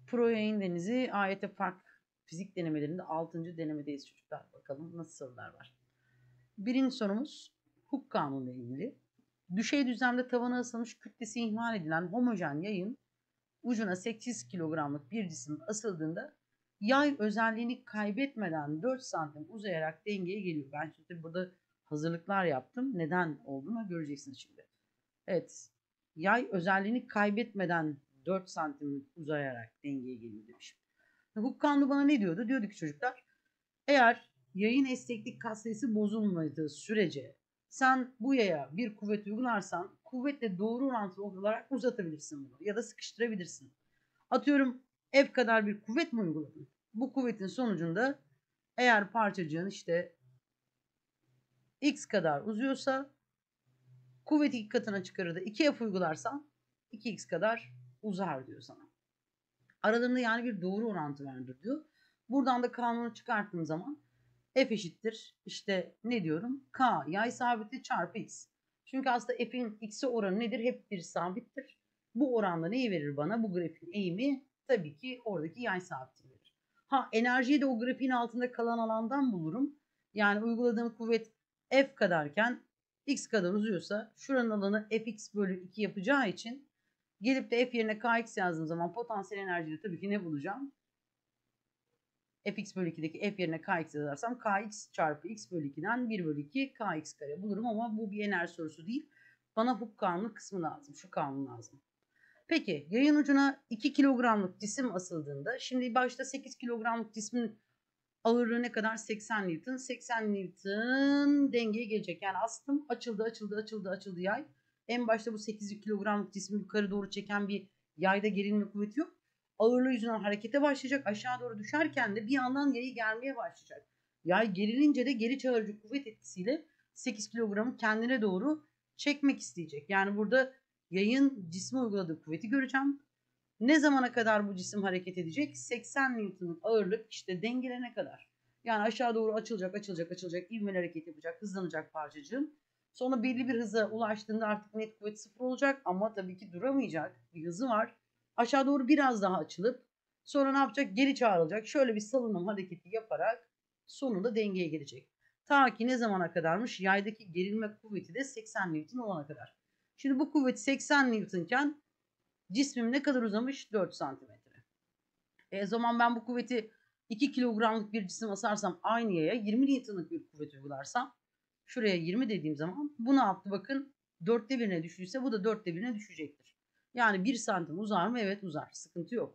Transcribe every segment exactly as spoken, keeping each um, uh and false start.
Pro Yayın Denizi A Y T Fark fizik denemelerinde altıncı denemedeyiz çocuklar. Bakalım nasıl sorular var. Birinci sorumuz Hooke kanunu ile ilgili. Düşey düzlemde tavana asılmış kütlesi ihmal edilen homojen yayın ucuna sekiz kilogramlık bir cisim asıldığında yay özelliğini kaybetmeden dört santim uzayarak dengeye geliyor. Ben şimdi burada hazırlıklar yaptım. Neden olduğunu göreceksiniz şimdi. Evet. Yay özelliğini kaybetmeden dört santim uzayarak dengeye geliyor demişim. Hooke kanunu bana ne diyordu? Diyordu ki çocuklar, eğer yayın esneklik katsayısı bozulmadığı sürece sen bu yaya bir kuvvet uygularsan kuvvetle doğru orantılı olarak uzatabilirsin bunu ya da sıkıştırabilirsin. Atıyorum F kadar bir kuvvet mi uyguladın? Bu kuvvetin sonucunda eğer parçacığın işte X kadar uzuyorsa kuvveti iki katına çıkarır da iki F uygularsan iki X kadar uzar diyor sana. Aralarında yani bir doğru orantı vardır diyor. Buradan da kanunu çıkarttığım zaman F eşittir işte ne diyorum? K yay sabiti çarpı X. Çünkü aslında F'in X'e oranı nedir? Hep bir sabittir. Bu oranda neyi verir bana? Bu grafiğin eğimi tabii ki oradaki yay sabiti verir. Ha enerjiyi de o grafiğin altında kalan alandan bulurum. Yani uyguladığım kuvvet F kadarken X kadar uzuyorsa şuranın alanı Fx bölü iki yapacağı için gelip de F yerine Kx yazdığım zaman potansiyel enerjide tabii ki ne bulacağım? Fx bölü ikideki F yerine Kx yazarsam Kx çarpı X bölü ikiden bir bölü iki Kx kare bulurum ama bu bir enerji sorusu değil. Bana Hooke kanunu kısmı lazım. Şu kanun lazım. Peki yayın ucuna iki kilogramlık cisim asıldığında şimdi başta sekiz kilogramlık cismin ağırlığı ne kadar? seksen Newton. seksen Newton dengeye gelecek. Yani astım açıldı açıldı açıldı açıldı yay. En başta bu sekiz kilogramlık cismi yukarı doğru çeken bir yayda gerilme kuvveti yok. Ağırlığı yüzünden harekete başlayacak. Aşağı doğru düşerken de bir yandan yayı germeye başlayacak. Yay gerilince de geri çağırıcı kuvvet etkisiyle sekiz kilogramı kendine doğru çekmek isteyecek. Yani burada yayın cisme uyguladığı kuvveti göreceğim. Ne zamana kadar bu cisim hareket edecek? seksen Newton'luk ağırlık işte dengelene kadar. Yani aşağı doğru açılacak, açılacak, açılacak, ivmeli hareket yapacak, hızlanacak parçacığım. Sonra belli bir hıza ulaştığında artık net kuvvet sıfır olacak ama tabii ki duramayacak. Bir hızı var. Aşağı doğru biraz daha açılıp sonra ne yapacak? Geri çağrılacak. Şöyle bir salınım hareketi yaparak sonunda dengeye gelecek. Ta ki ne zamana kadarmış? Yaydaki gerilme kuvveti de seksen Newton olana kadar. Şimdi bu kuvvet seksen Newton'ken cismim ne kadar uzamış? dört santimetre. E o zaman ben bu kuvveti iki kilogramlık bir cisim asarsam aynı yaya yirmi Newton'lık bir kuvvet uygularsam şuraya yirmi dediğim zaman bu ne yaptı? Bakın dörtte birine düştüyse bu da dörtte birine düşecektir. Yani bir santim uzar mı? Evet uzar. Sıkıntı yok.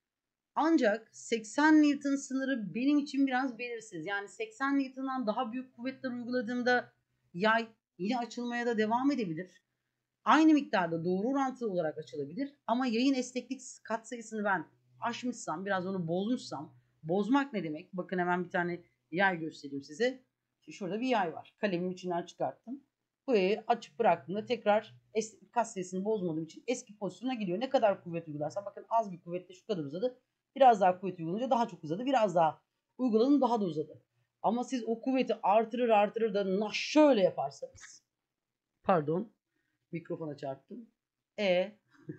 Ancak seksen Newton sınırı benim için biraz belirsiz. Yani seksen Newton'dan daha büyük kuvvetler uyguladığımda yay yine açılmaya da devam edebilir. Aynı miktarda doğru orantılı olarak açılabilir ama yayın esneklik katsayısını ben aşmışsam, biraz onu bozmuşsam, bozmak ne demek? Bakın hemen bir tane yay göstereyim size. Şimdi şurada bir yay var. Kalemin içinden çıkarttım. Bu yayı açıp bıraktığımda tekrar esneklik katsayısını bozmadığım için eski pozisyona geliyor. Ne kadar kuvvet uygularsam, bakın az bir kuvvetle şu kadar uzadı. Biraz daha kuvvet uygulayınca daha çok uzadı. Biraz daha uyguladım daha da uzadı. Ama siz o kuvveti artırır artırır da şöyle yaparsanız, pardon, mikrofona çarptım. E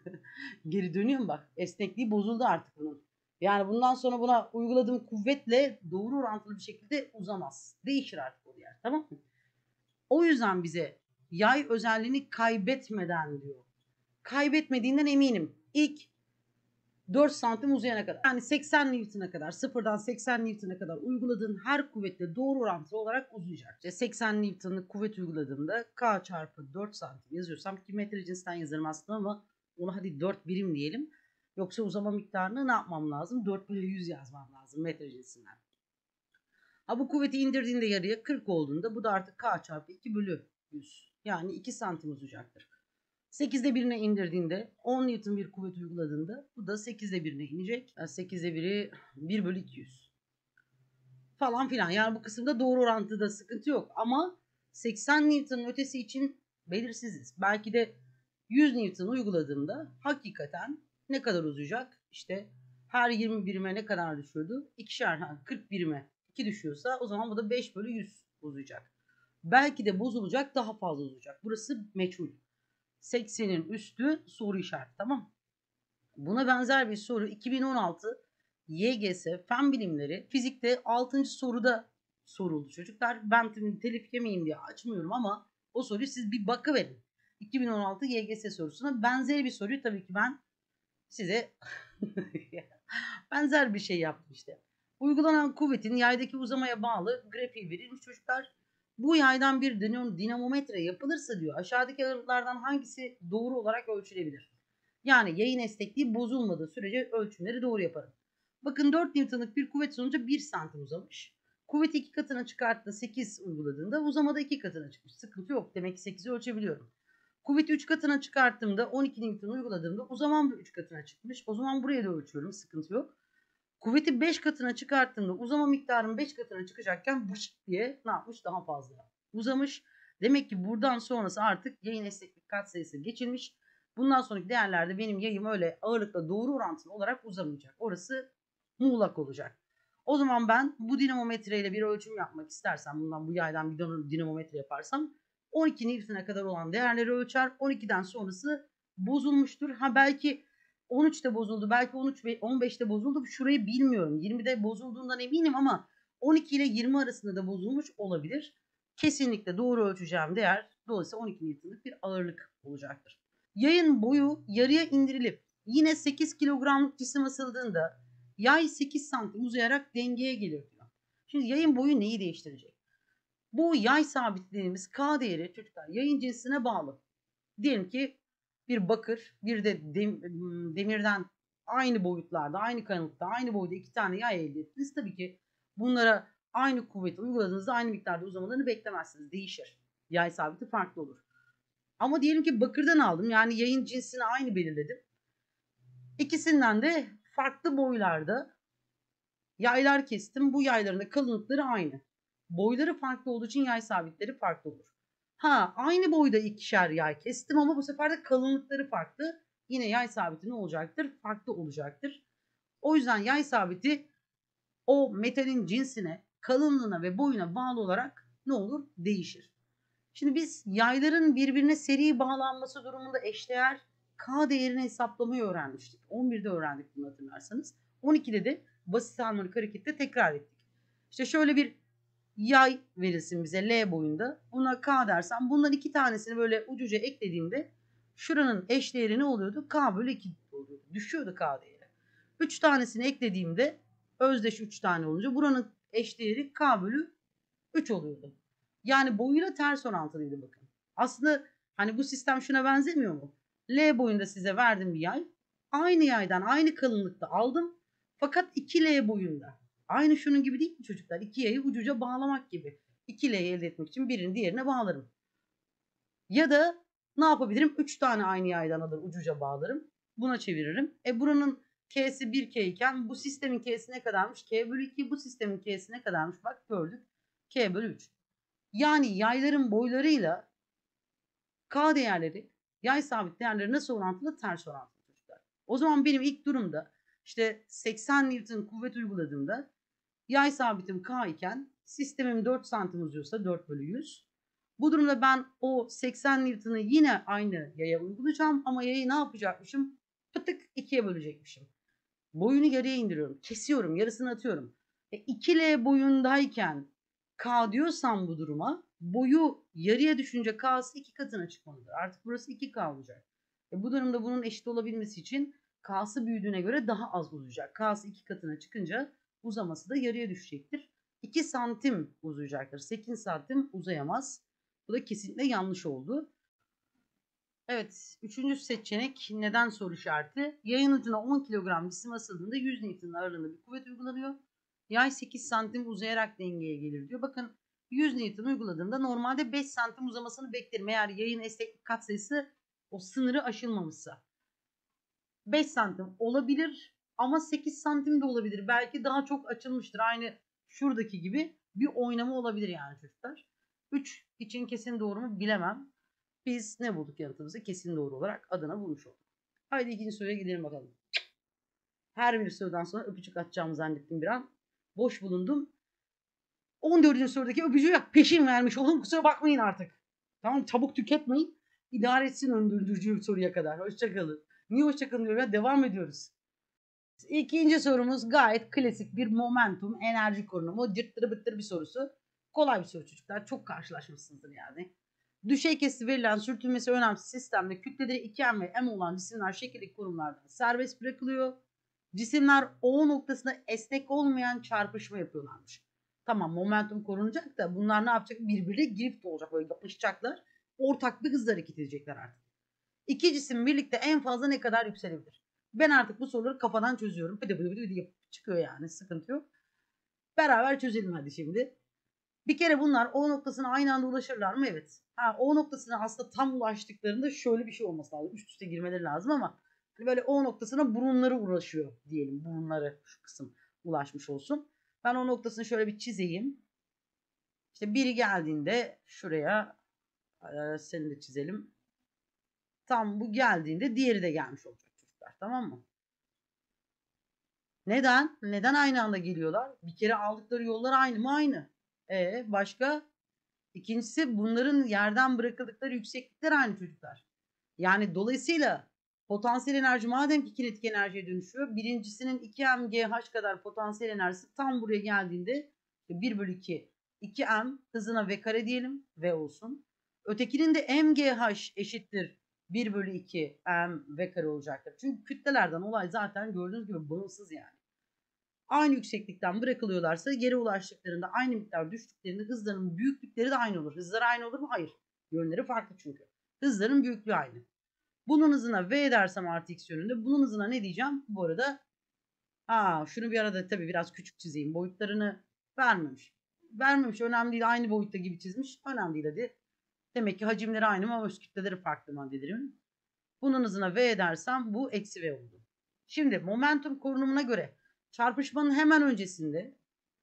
geri dönüyor mu bak? Esnekliği bozuldu artık bunun. Yani bundan sonra buna uyguladığım kuvvetle doğru orantılı bir şekilde uzamaz. Değişir artık o yer. Tamam mı? O yüzden bize yay özelliğini kaybetmeden diyor. Kaybetmediğinden eminim. İlk dört santim uzayana kadar. Yani seksen Newton'a kadar, sıfırdan seksen Newton'a kadar uyguladığın her kuvvetle doğru orantılı olarak uzayacak. İşte seksen Newton'lık kuvvet uyguladığımda K çarpı dört santim yazıyorsam ki metre cinsinden yazarım aslında ama onu hadi dört birim diyelim. Yoksa uzama miktarını ne yapmam lazım? dört bölü yüz yazmam lazım metre cinsinden. Ha bu kuvveti indirdiğinde yarıya kırk olduğunda bu da artık K çarpı iki bölü yüz. Yani iki santim uzayacaktır. sekizde birine indirdiğinde on Newton bir kuvvet uyguladığında bu da sekizde birine inecek. Yani sekizde biri bir bölü iki yüz. Falan filan. Yani bu kısımda doğru orantıda sıkıntı yok. Ama seksen Newton'un ötesi için belirsiziz. Belki de yüz Newton uyguladığımda hakikaten ne kadar uzayacak? İşte her yirmi birime ne kadar düşüyordu? ikişer, kırk birime iki düşüyorsa o zaman bu da beş bölü yüz uzayacak. Belki de bozulacak, daha fazla uzayacak. Burası meçhul. seksenin üstü soru işareti, tamam. Buna benzer bir soru iki bin on altı Y G S Fen Bilimleri Fizik'te altıncı soruda soruldu çocuklar. Ben şimdi telif yemeyeyim diye açmıyorum ama o soruyu siz bir bakıverin. iki bin on altı Y G S sorusuna benzer bir soruyu tabii ki ben size benzer bir şey yaptım işte. Uygulanan kuvvetin yaydaki uzamaya bağlı grafiği verilmiş çocuklar. Bu yaydan bir dinamometre yapılırsa diyor aşağıdaki aralıklardan hangisi doğru olarak ölçülebilir? Yani yayın esnekliği bozulmadığı sürece ölçümleri doğru yaparım. Bakın dört Newton'luk bir kuvvet sonucu bir santim uzamış. Kuvveti iki katına çıkarttı sekiz uyguladığında uzamada iki katına çıkmış. Sıkıntı yok. Demek ki sekizi ölçebiliyorum. Kuvveti üç katına çıkarttığımda on iki Newton uyguladığımda uzamam da üç katına çıkmış. O zaman buraya da ölçüyorum. Sıkıntı yok. Kuvveti beş katına çıkarttığımda uzama miktarım beş katına çıkacakken bışık diye ne yapmış? Daha fazla uzamış. Demek ki buradan sonrası artık yayın esneklik katsayısı geçilmiş. Bundan sonraki değerlerde benim yayım öyle ağırlıkla doğru orantılı olarak uzamayacak. Orası muğlak olacak. O zaman ben bu dinamometreyle bir ölçüm yapmak istersem, bundan bu yaydan bir dinamometre yaparsam on iki Newton'a kadar olan değerleri ölçer. on ikiden sonrası bozulmuştur. Ha belki on üçte bozuldu, belki on üç on beşte bozuldu. Şurayı bilmiyorum. yirmide bozulduğundan eminim ama on iki ile yirmi arasında da bozulmuş olabilir. Kesinlikle doğru ölçeceğim değer dolayısıyla on iki Newton'luk bir ağırlık olacaktır. Yayın boyu yarıya indirilip yine sekiz kilogramlık cisim asıldığında yay sekiz santim uzayarak dengeye gelir diyor. Şimdi yayın boyu neyi değiştirecek? Bu yay sabitlediğimiz K değeri çocuklar yayın cinsine bağlı. Diyelim ki bir bakır, bir de demirden aynı boyutlarda, aynı kalınlıkta, aynı boyda iki tane yay elde ettiniz. Tabii ki bunlara aynı kuvveti uyguladığınızda aynı miktarda uzamalarını beklemezsiniz. Değişir. Yay sabiti farklı olur. Ama diyelim ki bakırdan aldım. Yani yayın cinsini aynı belirledim. İkisinden de farklı boylarda yaylar kestim. Bu yayların da kalınlıkları aynı. Boyları farklı olduğu için yay sabitleri farklı olur. Ha aynı boyda ikişer yay kestim ama bu sefer de kalınlıkları farklı. Yine yay sabiti ne olacaktır? Farklı olacaktır. O yüzden yay sabiti o metalin cinsine, kalınlığına ve boyuna bağlı olarak ne olur? Değişir. Şimdi biz yayların birbirine seri bağlanması durumunda eşdeğer K değerini hesaplamayı öğrenmiştik. on birde öğrendik bunu hatırlarsanız. on ikide de basit harmonik harekette tekrar ettik. İşte şöyle bir yay verilsin bize L boyunda. Buna K dersem bunların iki tanesini böyle ucuca eklediğimde şuranın eşdeğeri ne oluyordu? K bölü iki oluyordu. Düşüyordu K değeri. üç tanesini eklediğimde özdeş üç tane olunca buranın eşdeğeri K bölü üç oluyordu. Yani boyuyla ters orantılıydı bakın. Aslında hani bu sistem şuna benzemiyor mu? L boyunda size verdim bir yay. Aynı yaydan aynı kalınlıkta aldım. Fakat iki L boyunda. Aynı şunun gibi değil mi çocuklar? İki yayı ucuca bağlamak gibi. iki L'yi elde etmek için birini diğerine bağlarım. Ya da ne yapabilirim? üç tane aynı yaydan alır ucuca bağlarım. Buna çeviririm. E buranın K'si bir K iken bu sistemin K'si ne kadarmış? K bölü iki. Bu sistemin K'si ne kadarmış? Bak gördük. K bölü üç. Yani yayların boylarıyla K değerleri, yay sabit değerleri nasıl orantılı? Ters orantılı çocuklar. O zaman benim ilk durumda işte seksen Newton kuvvet uyguladığımda yay sabitim K iken sistemim dört santim uzuyorsa dört bölü yüz. Bu durumda ben o seksen Newton'ı yine aynı yaya uygulayacağım ama yayı ne yapacakmışım? Pıtık ikiye bölecekmişim. Boyunu yarıya indiriyorum. Kesiyorum. Yarısını atıyorum. E, iki L boyundayken K diyorsam bu duruma boyu yarıya düşünce K'sı iki katına çıkmalıdır. Artık burası iki K olacak. E, bu durumda bunun eşit olabilmesi için K'sı büyüdüğüne göre daha az uzayacak. K'sı iki katına çıkınca uzaması da yarıya düşecektir. iki santim uzayacaktır. sekiz santim uzayamaz. Bu da kesinlikle yanlış oldu. Evet, üçüncü seçenek neden soru işareti? Yayın ucuna on kilogram cisim asıldığında yüz Newton ağırlığında bir kuvvet uygulanıyor. Yay sekiz santim uzayarak dengeye gelir diyor. Bakın yüz Newton uyguladığımda normalde beş santim uzamasını beklerim. Eğer yayın esneklik katsayısı o sınırı aşılmamışsa. beş santim olabilir ama sekiz santim de olabilir. Belki daha çok açılmıştır. Aynı şuradaki gibi bir oynama olabilir yani çocuklar. üç için kesin doğru mu bilemem. Biz ne bulduk yanıtımızı? Kesin doğru olarak adına bulmuş olduk. Haydi ikinci soruya gidelim bakalım. Her bir sorudan sonra öpücük atacağımı zannettim bir an. Boş bulundum. on dördüncü sorudaki öpücüğü peşin vermiş olun. Kusura bakmayın artık. Tamam çabuk tüketmeyin. İdare etsin öndürücü soruya kadar. Hoşçakalın. Niye hoşçakalın diyorum ya? Devam ediyoruz. İkinci sorumuz gayet klasik bir momentum enerji korunumu. Cırttırı bıttırı bir sorusu. Kolay bir soru çocuklar. Çok karşılaşmışsınızdır yani. Düşey kesiti verilen sürtünmesi önemsiz sistemde kütleleri iki M ve M olan cisimler şekildeki konumlardan serbest bırakılıyor. Cisimler O noktasında esnek olmayan çarpışma yapıyorlarmış. Tamam, momentum korunacak da bunlar ne yapacak? Birbirine girift olacak. Böyle yapışacaklar. Ortak bir hızla hareket edecekler artık. İki cisim birlikte en fazla ne kadar yükselebilir? Ben artık bu soruları kafadan çözüyorum. Bıdı bıdı bıdı yapıp çıkıyor yani. Sıkıntı yok. Beraber çözelim hadi şimdi. Bir kere bunlar O noktasına aynı anda ulaşırlar mı? Evet. Ha, O noktasına aslında tam ulaştıklarında şöyle bir şey olması lazım. Üst üste girmeleri lazım ama hani böyle O noktasına burunları ulaşıyor diyelim. Burunları şu kısım ulaşmış olsun. Ben O noktasını şöyle bir çizeyim. İşte biri geldiğinde şuraya e, seni de çizelim. Tam bu geldiğinde diğeri de gelmiş olacak çocuklar. Tamam mı? Neden? Neden aynı anda geliyorlar? Bir kere aldıkları yollar aynı mı? Aynı. E başka? İkincisi bunların yerden bırakıldıkları yükseklikler aynı çocuklar. Yani dolayısıyla potansiyel enerji madem ki kinetik enerjiye dönüşüyor. Birincisinin iki M G H kadar potansiyel enerjisi tam buraya geldiğinde bir bölü iki iki M hızına V kare diyelim. V olsun. Ötekinin de M G H eşittir bir bölü iki M V kare olacaktır. Çünkü kütlelerden olay zaten gördüğünüz gibi bağımsız yani. Aynı yükseklikten bırakılıyorlarsa geri ulaştıklarında aynı miktar düştüklerinde hızlarının büyüklükleri de aynı olur. Hızları aynı olur mu? Hayır. Yönleri farklı çünkü. Hızların büyüklüğü aynı. Bunun hızına V dersem artı x yönünde. Bunun hızına ne diyeceğim? Bu arada aa, şunu bir arada tabii biraz küçük çizeyim. Boyutlarını vermemiş. Vermemiş. Önemli değil. Aynı boyutta gibi çizmiş. Önemli değil hadi. Demek ki hacimleri aynı ama öz kütleleri farklı maddelerin. Bunun hızına V dersem bu eksi V oldu. Şimdi momentum korunumuna göre çarpışmanın hemen öncesinde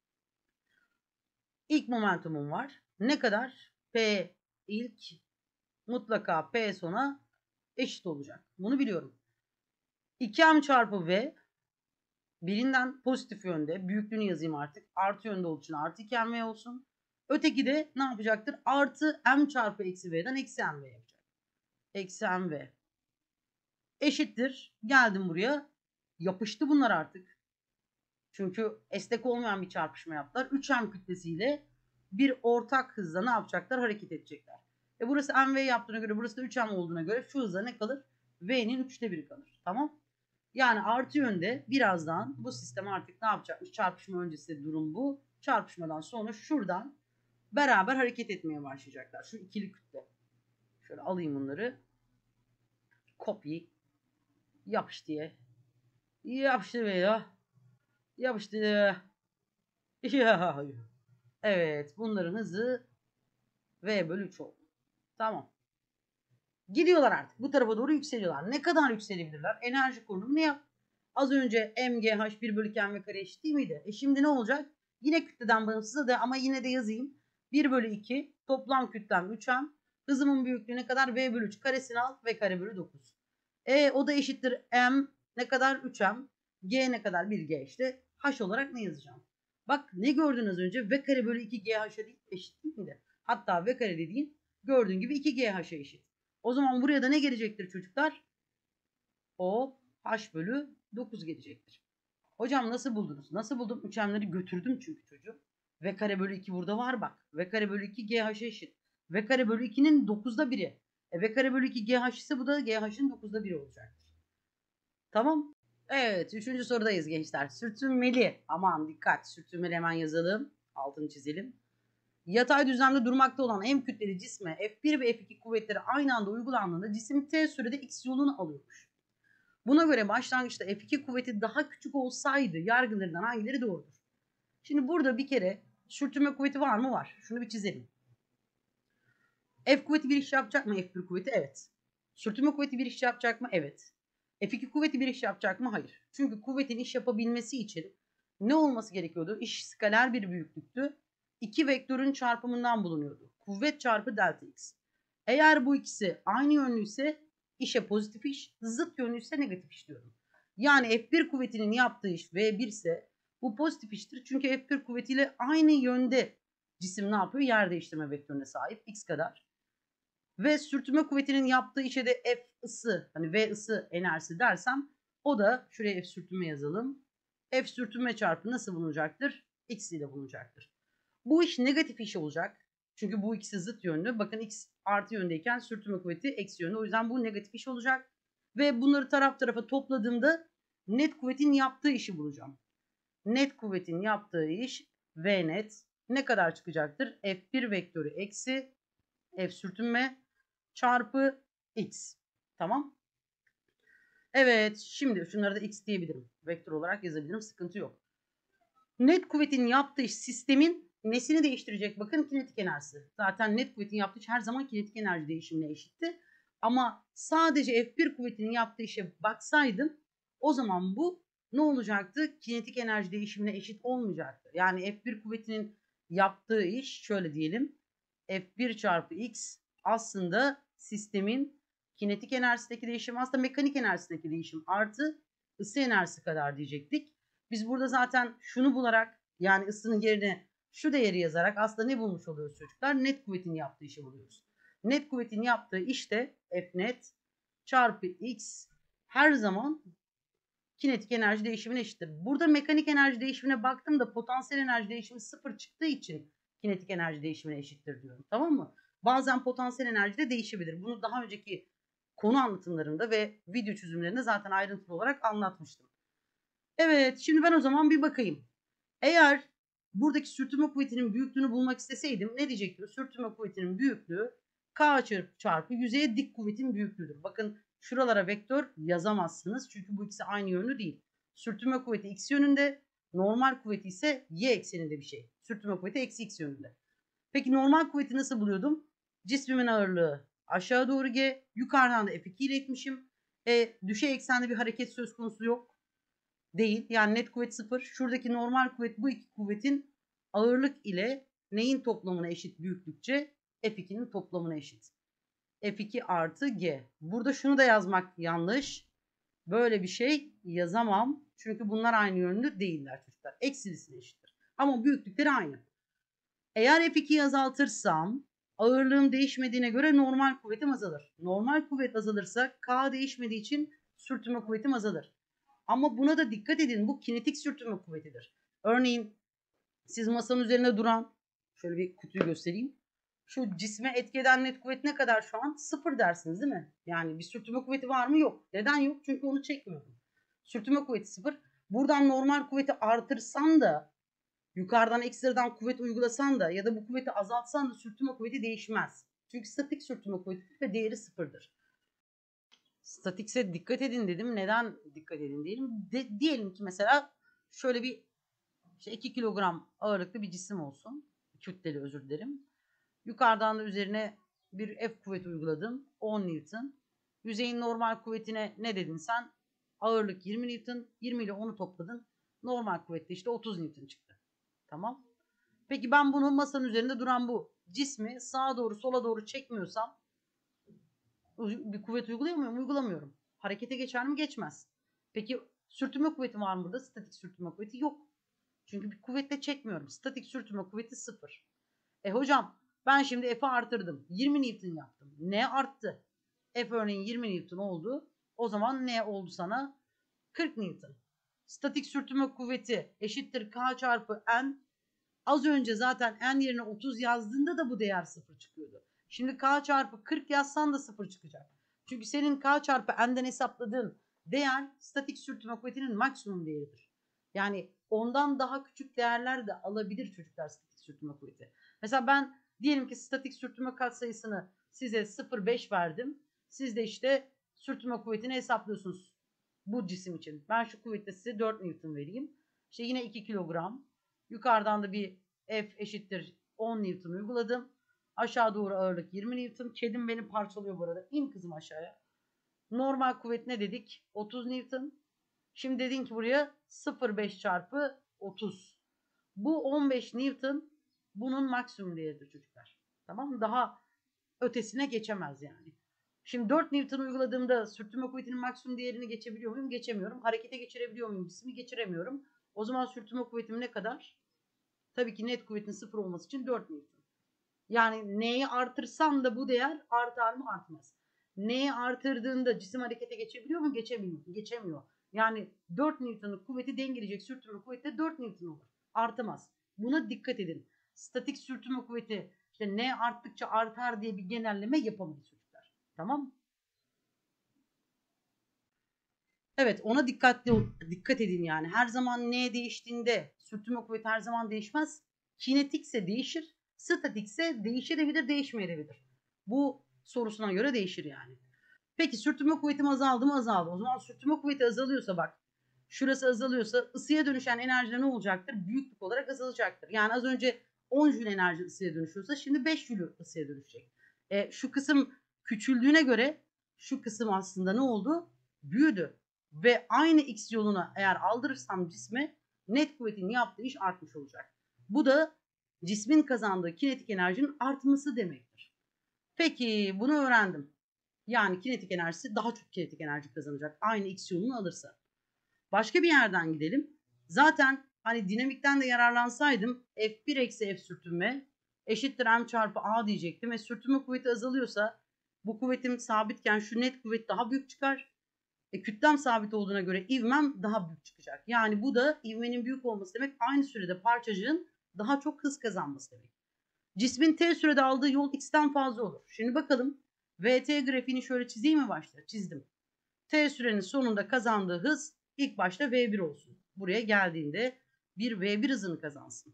ilk momentumum var. Ne kadar? P ilk mutlaka P sona eşit olacak. Bunu biliyorum. iki M çarpı V birinden pozitif yönde. Büyüklüğünü yazayım artık. Artı yönde olduğu için artı iki M V olsun. Öteki de ne yapacaktır? Artı M çarpı eksi V'den eksi M V yapacak. Eksi M V. Eşittir. Geldim buraya. Yapıştı bunlar artık. Çünkü esnek olmayan bir çarpışma yaptılar. üç M kütlesiyle bir ortak hızla ne yapacaklar? Hareket edecekler. E burası M V yaptığına göre, burası da üç M olduğuna göre şu hızla ne kalır? V'nin üçte biri kalır. Tamam. Yani artı yönde birazdan bu sistem artık ne yapacakmış? Çarpışma öncesi durum bu. Çarpışmadan sonra şuradan beraber hareket etmeye başlayacaklar. Şu ikili kütle. Şöyle alayım bunları. Copy. Yapış diye. Yapıştı ve ya. Yapıştı. Ya. Evet. Bunların hızı V bölü üç oldu. Tamam. Gidiyorlar artık. Bu tarafa doğru yükseliyorlar. Ne kadar yükselebilirler? Enerji konumu ne yap? Az önce M G H bir bölü M V kare eşit değil miydi? E şimdi ne olacak? Yine kütleden bağımsız da ama yine de yazayım. bir bölü iki toplam kütlem üç M. Hızımın büyüklüğü ne kadar? V bölü üç karesini al. V kare bölü dokuz. E o da eşittir M ne kadar? üç M. G ne kadar? bir G işte. H olarak ne yazacağım? Bak ne gördün az önce? V kare bölü iki G H'a değil, eşit değil miydi? Hatta V kare dediğin gördüğün gibi iki G H'a eşit. O zaman buraya da ne gelecektir çocuklar? O H bölü dokuz gelecektir. Hocam nasıl buldunuz? Nasıl buldum? üç M'leri götürdüm çünkü çocuğum. V kare bölü iki burada var bak. V kare bölü iki G H'a eşit. V kare bölü ikinin dokuzda biri. E V kare bölü iki G H ise bu da G H'ın dokuzda biri olacaktır. Tamam. Evet. Üçüncü sorudayız gençler. Sürtünmeli. Aman dikkat. Sürtünmeli hemen yazalım. Altını çizelim. Yatay düzlemde durmakta olan M kütleli cisme F bir ve F iki kuvvetleri aynı anda uygulandığında cisim T sürede X yolunu alıyormuş. Buna göre başlangıçta F iki kuvveti daha küçük olsaydı yargılarından hangileri doğrudur? Şimdi burada bir kere sürtünme kuvveti var mı? Var. Şunu bir çizelim. F kuvveti bir iş yapacak mı? F bir kuvveti evet. Sürtünme kuvveti bir iş yapacak mı? Evet. F iki kuvveti bir iş yapacak mı? Hayır. Çünkü kuvvetin iş yapabilmesi için ne olması gerekiyordu? İş skaler bir büyüklüktü. İki vektörün çarpımından bulunuyordu. Kuvvet çarpı delta x. Eğer bu ikisi aynı yönlüyse işe pozitif iş, zıt yönlüyse negatif iş diyorum. Yani F bir kuvvetinin yaptığı iş V bir ise bu pozitif iştir. Çünkü F bir kuvvetiyle aynı yönde cisim ne yapıyor? Yer değiştirme vektörüne sahip x kadar. Ve sürtünme kuvvetinin yaptığı işe de F ısı, hani V ısı enerjisi dersem, o da şuraya F sürtünme yazalım. F sürtünme çarpı nasıl bulunacaktır? X ile bulunacaktır. Bu iş negatif iş olacak. Çünkü bu ikisi zıt yönlü. Bakın X artı yöndeyken sürtünme kuvveti eksi yönlü. O yüzden bu negatif iş olacak. Ve bunları taraf tarafa topladığımda net kuvvetin yaptığı işi bulacağım. Net kuvvetin yaptığı iş V net ne kadar çıkacaktır? F bir vektörü eksi F sürtünme çarpı X. Tamam. Evet, şimdi şunları da X diyebilirim. Vektör olarak yazabilirim. Sıkıntı yok. Net kuvvetin yaptığı iş sistemin nesini değiştirecek? Bakın kinetik enerjisi. Zaten net kuvvetin yaptığı iş her zaman kinetik enerji değişimine eşitti. Ama sadece F bir kuvvetinin yaptığı işe baksaydım o zaman bu ne olacaktı? Kinetik enerji değişimine eşit olmayacaktı. Yani F bir kuvvetinin yaptığı iş şöyle diyelim. F bir çarpı X aslında sistemin kinetik enerjisindeki değişim, aslında mekanik enerjisindeki değişim artı ısı enerjisi kadar diyecektik. Biz burada zaten şunu bularak, yani ısının yerine şu değeri yazarak aslında ne bulmuş oluyoruz çocuklar? Net kuvvetin yaptığı işi buluyoruz. Net kuvvetin yaptığı işte F net çarpı X her zaman kinetik enerji değişimine eşittir. Burada mekanik enerji değişimine baktığımda potansiyel enerji değişimi sıfır çıktığı için kinetik enerji değişimine eşittir diyorum. Tamam mı? Bazen potansiyel enerji de değişebilir. Bunu daha önceki konu anlatımlarında ve video çözümlerinde zaten ayrıntılı olarak anlatmıştım. Evet, şimdi ben o zaman bir bakayım. Eğer buradaki sürtünme kuvvetinin büyüklüğünü bulmak isteseydim ne diyecektim? Sürtünme kuvvetinin büyüklüğü K çarpı yüzeye dik kuvvetin büyüklüğüdür. Bakın şuralara vektör yazamazsınız. Çünkü bu ikisi aynı yönlü değil. Sürtünme kuvveti x yönünde, normal kuvveti ise y ekseninde bir şey. Sürtünme kuvveti eksi x yönünde. Peki normal kuvveti nasıl buluyordum? Cismimin ağırlığı aşağı doğru G, yukarıdan da F iki ile etmişim. E, düşey eksende bir hareket söz konusu yok. Değil. Yani net kuvvet sıfır. Şuradaki normal kuvvet bu iki kuvvetin ağırlık ile neyin toplamına eşit büyüklükçe? F ikinin toplamına eşit. F iki artı G. Burada şunu da yazmak yanlış. Böyle bir şey yazamam. Çünkü bunlar aynı yönlü değiller çocuklar. Eksilisine eşittir. Ama büyüklükleri aynı. Eğer F ikiyi azaltırsam ağırlığım değişmediğine göre normal kuvvetim azalır. Normal kuvvet azalırsa K değişmediği için sürtünme kuvvetim azalır. Ama buna da dikkat edin. Bu kinetik sürtünme kuvvetidir. Örneğin siz masanın üzerinde duran, şöyle bir kutuyu göstereyim. Şu cisme etki eden net kuvvet ne kadar şu an? Sıfır dersiniz değil mi? Yani bir sürtünme kuvveti var mı? Yok. Neden yok? Çünkü onu çekmiyorum. Sürtünme kuvveti sıfır. Buradan normal kuvveti artırsan da, yukarıdan ekstradan kuvvet uygulasan da ya da bu kuvveti azaltsan da sürtünme kuvveti değişmez. Çünkü statik sürtünme kuvveti ve değeri sıfırdır. Statikse dikkat edin dedim. Neden dikkat edin diyelim? De, diyelim ki mesela şöyle bir işte iki kilogram ağırlıklı bir cisim olsun. Kütleli, özür dilerim. Yukarıdan da üzerine bir F kuvveti uyguladım. on Newton. Yüzeyin normal kuvvetine ne dedin sen? Ağırlık yirmi Newton. yirmi ile onu topladın. Normal kuvvette işte otuz Newton çıktı. Tamam. Peki ben bunu masanın üzerinde duran bu cismi sağa doğru sola doğru çekmiyorsam bir kuvvet uyguluyor muyum? Uygulamıyorum. Harekete geçer mi? Geçmez. Peki sürtünme kuvveti var mı burada? Statik sürtünme kuvveti yok. Çünkü bir kuvvetle çekmiyorum. Statik sürtünme kuvveti sıfır. E hocam ben şimdi F'i artırdım. yirmi Newton yaptım. Ne arttı? F örneğin yirmi Newton oldu. O zaman ne oldu sana? kırk Newton. Statik sürtünme kuvveti eşittir K çarpı N. Az önce zaten N yerine otuz yazdığında da bu değer sıfır çıkıyordu. Şimdi K çarpı kırk yazsan da sıfır çıkacak. Çünkü senin K çarpı N'den hesapladığın değer statik sürtünme kuvvetinin maksimum değeridir. Yani ondan daha küçük değerler de alabilir çocuklar statik sürtünme kuvveti. Mesela ben diyelim ki statik sürtünme katsayısını size sıfır virgül beş verdim. Siz de işte sürtünme kuvvetini hesaplıyorsunuz bu cisim için. Ben şu kuvvette size dört Newton vereyim. İşte yine iki kilogram. Yukarıdan da bir F eşittir on Newton uyguladım. Aşağı doğru ağırlık yirmi Newton. Kedim beni parçalıyor bu arada. İn kızım aşağıya. Normal kuvvet ne dedik? otuz Newton. Şimdi dedin ki buraya sıfır virgül beş çarpı otuz. Bu on beş Newton bunun maksimum değeridir çocuklar. Tamam mı? Daha ötesine geçemez yani. Şimdi dört Newton uyguladığımda sürtünme kuvvetinin maksimum değerini geçebiliyor muyum? Geçemiyorum. Harekete geçirebiliyor muyum? Cismi geçiremiyorum. O zaman sürtünme kuvvetim ne kadar? Tabii ki net kuvvetin sıfır olması için dört Newton. Yani N'yi artırsan da bu değer artar mı? Artmaz. N'yi artırdığında cisim harekete geçebiliyor mu? Geçemiyor. Geçemiyor. Yani dört Newton'luk kuvveti dengeleyecek sürtünme kuvveti de dört Newton olur. Artamaz. Buna dikkat edin. Statik sürtünme kuvveti işte N arttıkça artar diye bir genelleme yapamayız çocuklar. Tamam mı? Evet, ona dikkatli dikkat edin yani. Her zaman N değiştiğinde sürtünme kuvveti her zaman değişmez. Kinetikse değişir, statikse değişebilir, değişmeyebilir. Bu sorusuna göre değişir yani. Peki sürtünme kuvvetim azaldı mı? Azaldı. O zaman sürtünme kuvveti azalıyorsa bak, şurası azalıyorsa ısıya dönüşen enerji ne olacaktır? Büyüklük olarak azalacaktır. Yani az önce on jül enerji ısıya dönüşüyorsa şimdi beş jül ısıya dönüşecek. E, şu kısım küçüldüğüne göre şu kısım aslında ne oldu? Büyüdü. Ve aynı x yoluna eğer aldırırsam cisme net kuvvetin yaptığı iş artmış olacak. Bu da cismin kazandığı kinetik enerjinin artması demektir. Peki bunu öğrendim. Yani kinetik enerjisi daha çok kinetik enerji kazanacak. Aynı x yolunu alırsa. Başka bir yerden gidelim. Zaten hani dinamikten de yararlansaydım F bir eksi F sürtünme eşittir M çarpı A diyecektim. Ve sürtünme kuvveti azalıyorsa bu kuvvetim sabitken şu net kuvvet daha büyük çıkar. E, kütlem sabit olduğuna göre ivmem daha büyük çıkacak. Yani bu da ivmenin büyük olması demek aynı sürede parçacığın daha çok hız kazanması demek. Cismin t sürede aldığı yol x'ten fazla olur. Şimdi bakalım V T grafiğini şöyle çizeyim mi başta? Çizdim. T sürenin sonunda kazandığı hız ilk başta V bir olsun. Buraya geldiğinde bir V bir hızını kazansın.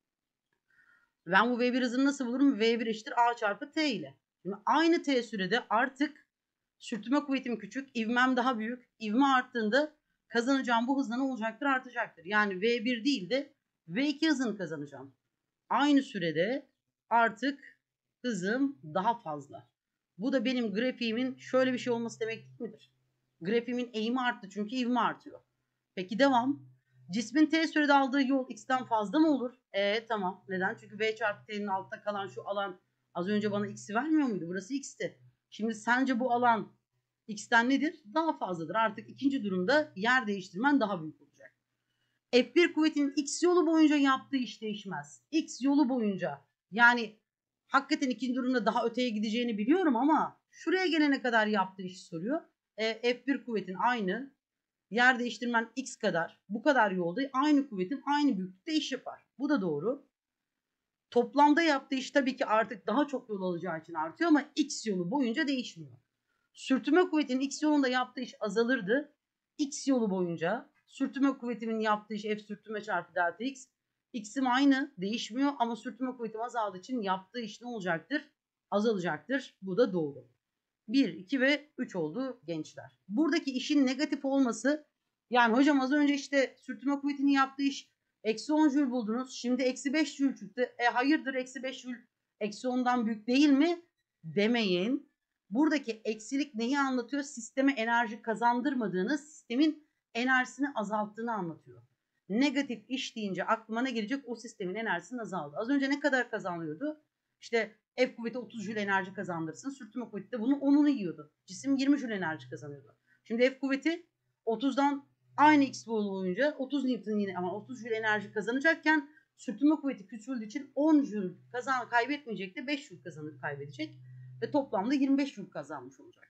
Ben bu V bir hızını nasıl bulurum? V bir eşittir A çarpı T ile. Şimdi aynı T sürede artık sürtünme kuvvetim küçük, ivmem daha büyük. İvme arttığında kazanacağım bu hızla ne olacaktır? Artacaktır. Yani V bir değil de V iki hızını kazanacağım. Aynı sürede artık hızım daha fazla. Bu da benim grafiğimin şöyle bir şey olması demek değil midir? Grafiğimin eğimi arttı çünkü ivme artıyor. Peki devam. Cismin t sürede aldığı yol x'ten fazla mı olur? E tamam. Neden? Çünkü v çarpı t'nin altta kalan şu alan az önce bana x'i vermiyor muydu? Burası x'ti. Şimdi sence bu alan x'ten nedir? Daha fazladır. Artık ikinci durumda yer değiştirmen daha büyük olacak. F bir kuvvetinin x yolu boyunca yaptığı iş değişmez. X yolu boyunca. Yani hakikaten ikinci durumda daha öteye gideceğini biliyorum ama şuraya gelene kadar yaptığı işi soruyor. E, F bir kuvvetin aynı. Yer değiştirmen x kadar. Bu kadar yolda aynı kuvvetin aynı büyüklükte iş yapar. Bu da doğru. Toplamda yaptığı iş tabii ki artık daha çok yol alacağı için artıyor ama x yolu boyunca değişmiyor. Sürtünme kuvvetinin x yolunda yaptığı iş azalırdı. X yolu boyunca sürtünme kuvvetimin yaptığı iş F sürtünme çarpı delta x. X'im aynı değişmiyor ama sürtünme kuvvetim azaldığı için yaptığı iş ne olacaktır? Azalacaktır. Bu da doğru. bir, iki ve üç oldu gençler. Buradaki işin negatif olması yani hocam az önce işte sürtünme kuvvetinin yaptığı iş eksi on jül buldunuz. Şimdi eksi beş jül çıktı. E hayırdır eksi beş jül eksi ondan büyük değil mi? Demeyin. Buradaki eksilik neyi anlatıyor? Sisteme enerji kazandırmadığını, sistemin enerjisini azalttığını anlatıyor. Negatif iş deyince aklıma ne gelecek? O sistemin enerjisinin azaldı. Az önce ne kadar kazanıyordu? İşte F kuvveti otuz jül enerji kazandırsın. Sürtünme kuvveti de bunun onunu yiyordu. Cisim yirmi jül enerji kazanıyordu. Şimdi F kuvveti otuzdan aynı x boyunca otuz Newton yine ama otuz jül enerji kazanacakken sürtünme kuvveti küçüldüğü için on jül kazan kaybetmeyecekti. beş jül kazanıp kaybedecek. Ve toplamda yirmi beş jül kazanmış olacak.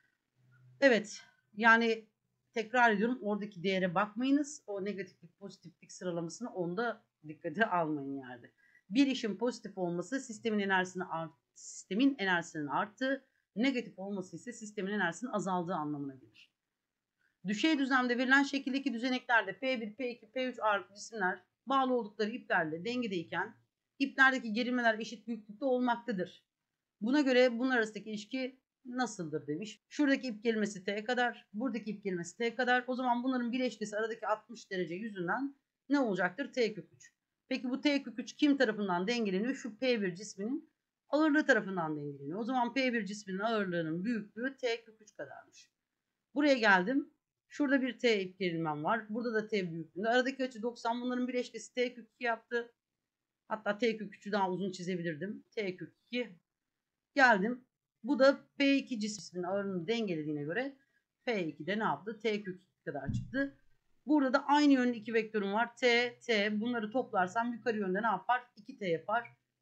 Evet. Yani tekrar ediyorum oradaki değere bakmayınız. O negatiflik pozitiflik sıralamasını onda dikkate almayın yerde. Bir işin pozitif olması sistemin enerjisini art, sistemin enerjisinin arttığı, negatif olması ise sistemin enerjisinin azaldığı anlamına gelir. Düşey düzlemde verilen şekildeki düzeneklerde P bir, P iki, P üç ağırlıklı cisimler bağlı oldukları iplerle dengedeyken iplerdeki gerilmeler eşit büyüklükte olmaktadır. Buna göre bunlar arasındaki ilişki nasıldır demiş. Şuradaki ip gerilmesi T kadar, buradaki ip gerilmesi T kadar. O zaman bunların bileşkesi aradaki altmış derece yüzünden ne olacaktır? T kök üç. Peki bu T kök üç kim tarafından dengeleniyor? Şu P bir cisminin ağırlığı tarafından dengeleniyor. O zaman P bir cisminin ağırlığının büyüklüğü T kök üç kadarmış. Buraya geldim. Şurada bir T ip gerilmem var. Burada da T büyüklüğünde. Aradaki açı doksan. Bunların bileşkesi T kök iki yaptı. Hatta T kök üçü daha uzun çizebilirdim. T kök iki. Geldim. Bu da P iki cisminin ağırlığını dengelediğine göre P iki'de ne yaptı? T kök iki kadar çıktı. Burada da aynı yönlü iki vektörüm var. T, T. Bunları toplarsam yukarı yönde ne yapar? iki T yapar.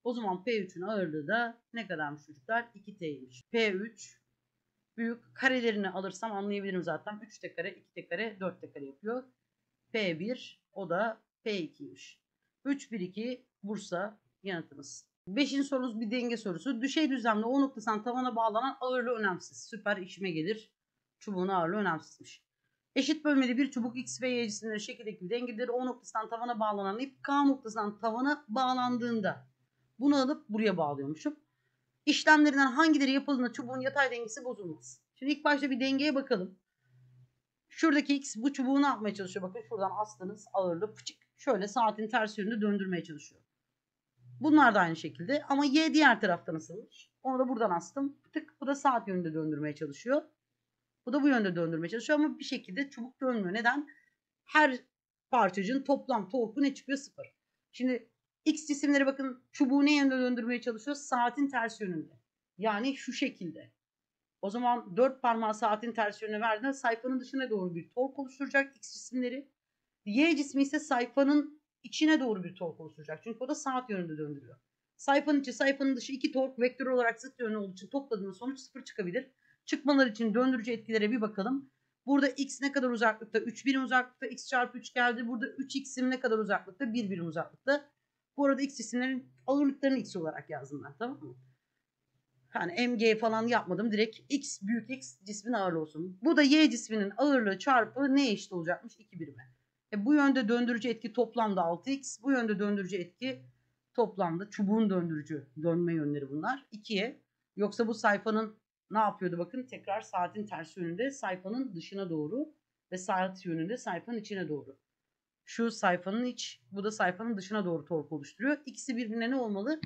O zaman P üçün ağırlığı da ne kadarmış çocuklar? iki T'ymiş. P üç büyük, karelerini alırsam anlayabilirim zaten. üç T kare, iki T kare, dört T kare yapıyor. P bir, o da P ikiymiş. üç, bir, iki Bursa yanıtımız. Beşinci sorumuz bir denge sorusu. Düşey düzlemde O noktasından tavana bağlanan ağırlığı önemsiz. Süper, işime gelir. Çubuğun ağırlığı önemsizmiş. Eşit bölmeli bir çubuk X ve Y cisimleri şekildeki bir dengedir. O noktasından tavana bağlanan ip K noktasından tavana bağlandığında bunu alıp buraya bağlıyormuşum. İşlemlerinden hangileri yapıldığında çubuğun yatay dengesi bozulmaz. Şimdi ilk başta bir dengeye bakalım. Şuradaki X bu çubuğu ne yapmaya çalışıyor? Bakın şuradan astınız, ağırlığı pıçık. Şöyle saatin ters yönünde döndürmeye çalışıyor. Bunlar da aynı şekilde. Ama Y diğer taraftan asılmış. Onu da buradan astım. Tık, bu da saat yönünde döndürmeye çalışıyor. Bu da bu yönde döndürmeye çalışıyor ama bir şekilde çubuk dönmüyor. Neden? Her parçacığın toplam torku ne çıkıyor? Sıfır. Şimdi X cisimleri bakın çubuğu ne yönde döndürmeye çalışıyor? Saatin ters yönünde. Yani şu şekilde. O zaman dört parmağı saatin ters yönüne verdiğinde sayfanın dışına doğru bir tork oluşturacak X cisimleri. Y cismi ise sayfanın içine doğru bir tork oluşturacak. Çünkü o da saat yönünde döndürüyor. Sayfanın içi, sayfanın dışı iki tork vektör olarak zıt yönlü olduğu için topladığında sonuç sıfır çıkabilir. Çıkmalar için döndürücü etkilere bir bakalım. Burada X ne kadar uzaklıkta? üç birim uzaklıkta. X çarpı üç geldi. Burada üç X'im ne kadar uzaklıkta? bir birim uzaklıkta. Bu arada X cisimlerin ağırlıklarını X olarak yazdım ben, tamam mı? Yani M G falan yapmadım. Direkt X büyük X cismin ağırlığı olsun. Bu da Y cisminin ağırlığı çarpı ne eşit olacakmış? iki birime. E bu yönde döndürücü etki toplamda altı X. Bu yönde döndürücü etki toplamda çubuğun döndürücü dönme yönleri bunlar. ikiye. Yoksa bu sayfanın ne yapıyordu? Bakın tekrar saatin ters yönünde sayfanın dışına doğru ve saat yönünde sayfanın içine doğru. Şu sayfanın iç, bu da sayfanın dışına doğru tork oluşturuyor. İkisi birbirine ne olmalı?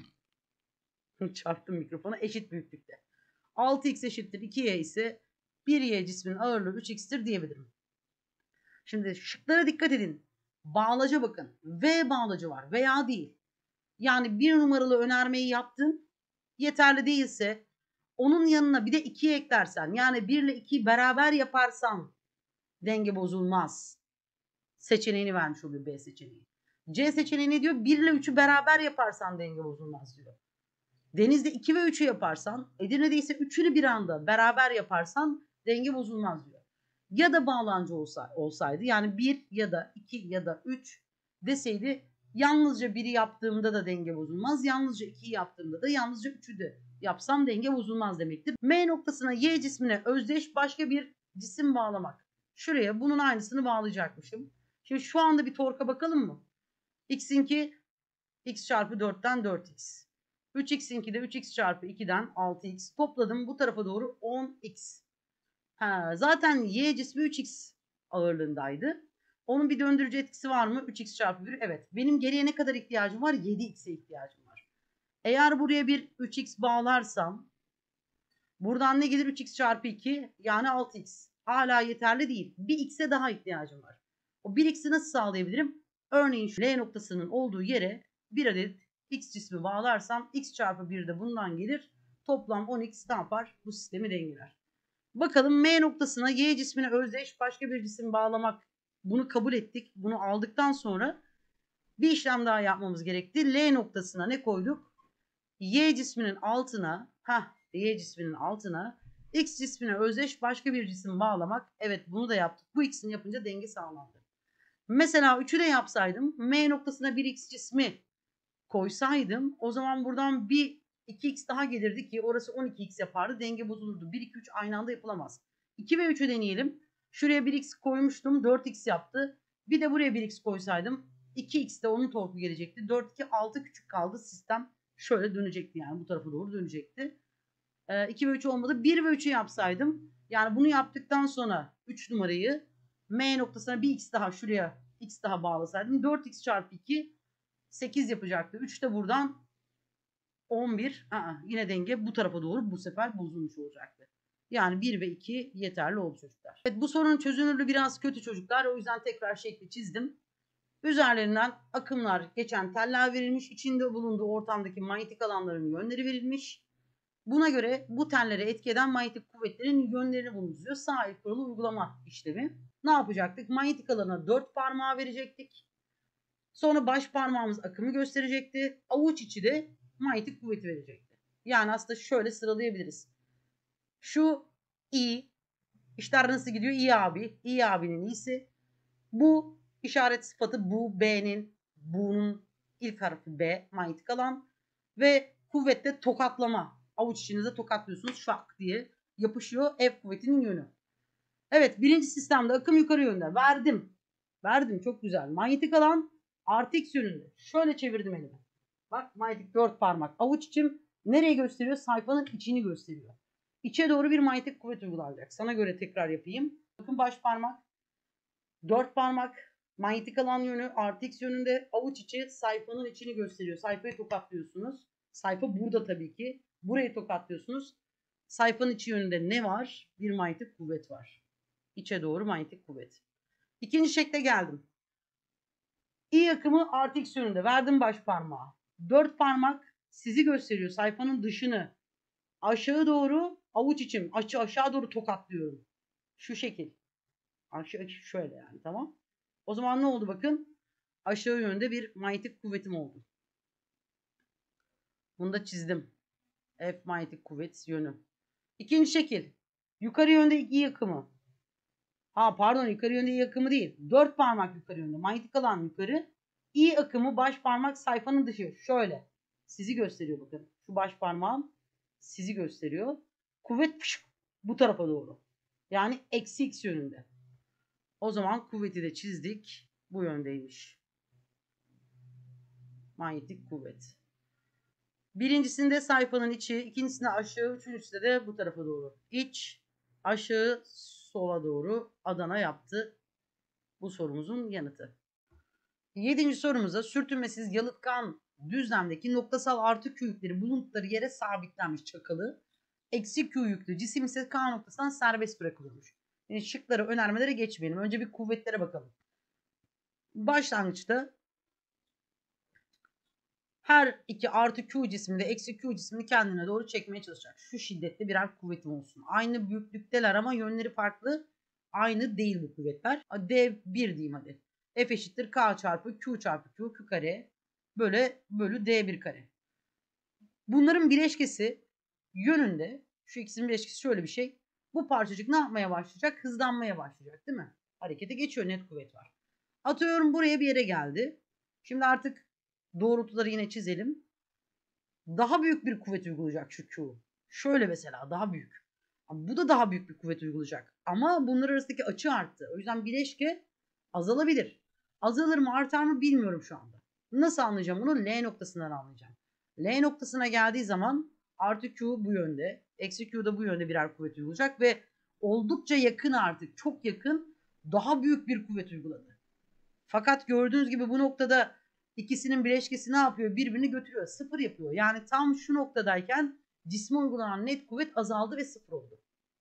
Çarptım mikrofona, eşit büyüklükte. altı X eşittir iki Y ise bir Y cisminin ağırlığı üç X'tir diyebilirim. Şimdi şıklara dikkat edin. Bağlaca bakın. V bağlacı var veya değil. Yani bir numaralı önermeyi yaptın. Yeterli değilse onun yanına bir de ikiyi eklersen, yani bir ile ikiyi beraber yaparsan denge bozulmaz. Seçeneğini vermiş oluyor B seçeneği. C seçeneği ne diyor? bir ile üçü beraber yaparsan denge bozulmaz diyor. Denizde iki ve üçü yaparsan, Edirne'de ise üçünü bir anda beraber yaparsan denge bozulmaz diyor. Ya da bağlancı olsa, olsaydı, yani bir ya da iki ya da üç deseydi, yalnızca biri yaptığımda da denge bozulmaz. Yalnızca ikiyi yaptığımda da, yalnızca üçü de yapsam denge bozulmaz demektir. M noktasına Y cismine özdeş başka bir cisim bağlamak. Şuraya bunun aynısını bağlayacakmışım. Şimdi şu anda bir torka bakalım mı? X'inki X çarpı dörtten dört X. üç X'inki de üç X çarpı ikiden altı X. Topladım bu tarafa doğru on X. Ha, zaten Y cismi üç X ağırlığındaydı. Onun bir döndürücü etkisi var mı? üç X çarpı bir. Evet. Benim geriye ne kadar ihtiyacım var? yedi X'e ihtiyacım var. Eğer buraya bir üç X bağlarsam buradan ne gelir? üç X çarpı iki yani altı X. Hala yeterli değil. bir X'e daha ihtiyacım var. O bir X'i nasıl sağlayabilirim? Örneğin şu L noktasının olduğu yere bir adet X cismi bağlarsam X çarpı bir de bundan gelir. Toplam on X ne yapar? Bu sistemi dengeler. Bakalım M noktasına Y cismine özdeş başka bir cisim bağlamak. Bunu kabul ettik. Bunu aldıktan sonra bir işlem daha yapmamız gerekti. L noktasına ne koyduk? Y cisminin altına, ha Y cisminin altına X cismine özdeş başka bir cisim bağlamak. Evet, bunu da yaptık. Bu ikisini yapınca denge sağlandı. Mesela üçü de yapsaydım, M noktasına bir X cismi koysaydım, o zaman buradan bir iki X daha gelirdi ki orası on iki X yapardı. Denge bozulurdu. bir, iki, üç aynı anda yapılamaz. iki ve üçü deneyelim. Şuraya bir X koymuştum. dört X yaptı. Bir de buraya bir X koysaydım iki X de onun torku gelecekti. dört, iki, altı küçük kaldı. Sistem şöyle dönecekti, yani bu tarafa doğru dönecekti. Ee, iki ve üç olmadı. bir ve üçü yapsaydım, yani bunu yaptıktan sonra üç numarayı M noktasına bir X daha, şuraya X daha bağlasaydım dört X çarpı iki sekiz yapacaktı. üç de buradan on bir. Aa, yine denge bu tarafa doğru bu sefer bozulmuş olacaktı. Yani bir ve iki yeterli oldu çocuklar. Evet, bu sorunun çözünürlüğü biraz kötü çocuklar. O yüzden tekrar şekli çizdim. Üzerlerinden akımlar geçen teller verilmiş. İçinde bulunduğu ortamdaki manyetik alanların yönleri verilmiş. Buna göre bu tellere etki eden manyetik kuvvetlerin yönlerini bulunuz. Sahip kuralı uygulama işlemi. Ne yapacaktık? Manyetik alana dört parmağı verecektik. Sonra baş parmağımız akımı gösterecekti. Avuç içi de manyetik kuvveti verecekti. Yani aslında şöyle sıralayabiliriz. Şu I, işler nasıl gidiyor? İ abi, İ abinin iyisi. Bu işaret sıfatı bu, B'nin, bu'nun ilk harfi B, manyetik alan. Ve kuvvette tokatlama. Avuç içinize tokatlıyorsunuz, şak diye yapışıyor F kuvvetinin yönü. Evet, birinci sistemde akım yukarı yönde. Verdim. Verdim, çok güzel. Manyetik alan artı x yönünde. Şöyle çevirdim elimi. Bak, manyetik dört parmak. Avuç içim nereye gösteriyor? Sayfanın içini gösteriyor. İçe doğru bir manyetik kuvvet uygulanacak. Sana göre tekrar yapayım. Bakın, baş parmak, dört parmak, manyetik alan yönü artı x yönünde, avuç içi sayfanın içini gösteriyor. Sayfayı tokatlıyorsunuz. Sayfa burada tabii ki. Burayı tokatlıyorsunuz. Sayfanın içi yönünde ne var? Bir manyetik kuvvet var. İçe doğru manyetik kuvvet. İkinci şekle geldim. İ akımı artı x yönünde. Verdim baş parmağı. Dört parmak sizi gösteriyor. Sayfanın dışını. Aşağı doğru avuç içim. Aşağı, aşağı doğru tokatlıyorum. Şu şekil. Aşağı şöyle yani, tamam. O zaman ne oldu bakın? Aşağı yönde bir manyetik kuvvetim oldu. Bunu da çizdim. F manyetik kuvvet yönü. İkinci şekil. Yukarı yönde İ akımı. Ha pardon, yukarı yönde İ akımı değil. Dört parmak yukarı yönde. Manyetik alan yukarı. İ akımı baş parmak sayfanın dışı. Şöyle. Sizi gösteriyor bakın. Şu baş parmağım sizi gösteriyor. Kuvvet pşş, bu tarafa doğru. Yani eksi x yönünde. O zaman kuvveti de çizdik. Bu yöndeymiş. Manyetik kuvvet. Birincisinde sayfanın içi, ikincisinde aşağı, üçüncüsünde de bu tarafa doğru. İç, aşağı, sola doğru Adana yaptı. Bu sorumuzun yanıtı. Yedinci sorumuza sürtünmesiz yalıtkan düzlemdeki noktasal artı Q yükleri bulundukları yere sabitlenmiş çakalı. Eksi Q yüklü cisim ise K noktasından serbest bırakılıyormuş. Yani şıkları, önermelere geçmeyelim. Önce bir kuvvetlere bakalım. Başlangıçta her iki artı Q cisminde eksi Q cismini kendine doğru çekmeye çalışacak. Şu şiddette birer kuvvetim olsun. Aynı büyüklükteler ama yönleri farklı. Aynı değil bu kuvvetler. D bir diyeyim hadi. F eşittir K çarpı Q çarpı Q, Q kare böyle bölü D bir kare. Bunların bileşkesi yönünde, şu ikisinin bileşkesi şöyle bir şey. Bu parçacık ne yapmaya başlayacak? Hızlanmaya başlayacak, değil mi? Harekete geçiyor, net kuvvet var. Atıyorum buraya bir yere geldi. Şimdi artık doğrultuları yine çizelim. Daha büyük bir kuvvet uygulayacak şu Q. Şöyle mesela, daha büyük. Bu da daha büyük bir kuvvet uygulayacak. Ama bunlar arasındaki açı arttı. O yüzden bileşke azalabilir. Azalır mı, artar mı bilmiyorum şu anda. Nasıl anlayacağım bunu? L noktasından anlayacağım. L noktasına geldiği zaman artı Q bu yönde, eksi Q da bu yönde birer kuvvet uygulayacak ve oldukça yakın, artık çok yakın, daha büyük bir kuvvet uyguladı. Fakat gördüğünüz gibi bu noktada ikisinin bileşkesi ne yapıyor? Birbirini götürüyor. Sıfır yapıyor. Yani tam şu noktadayken cisme uygulanan net kuvvet azaldı ve sıfır oldu.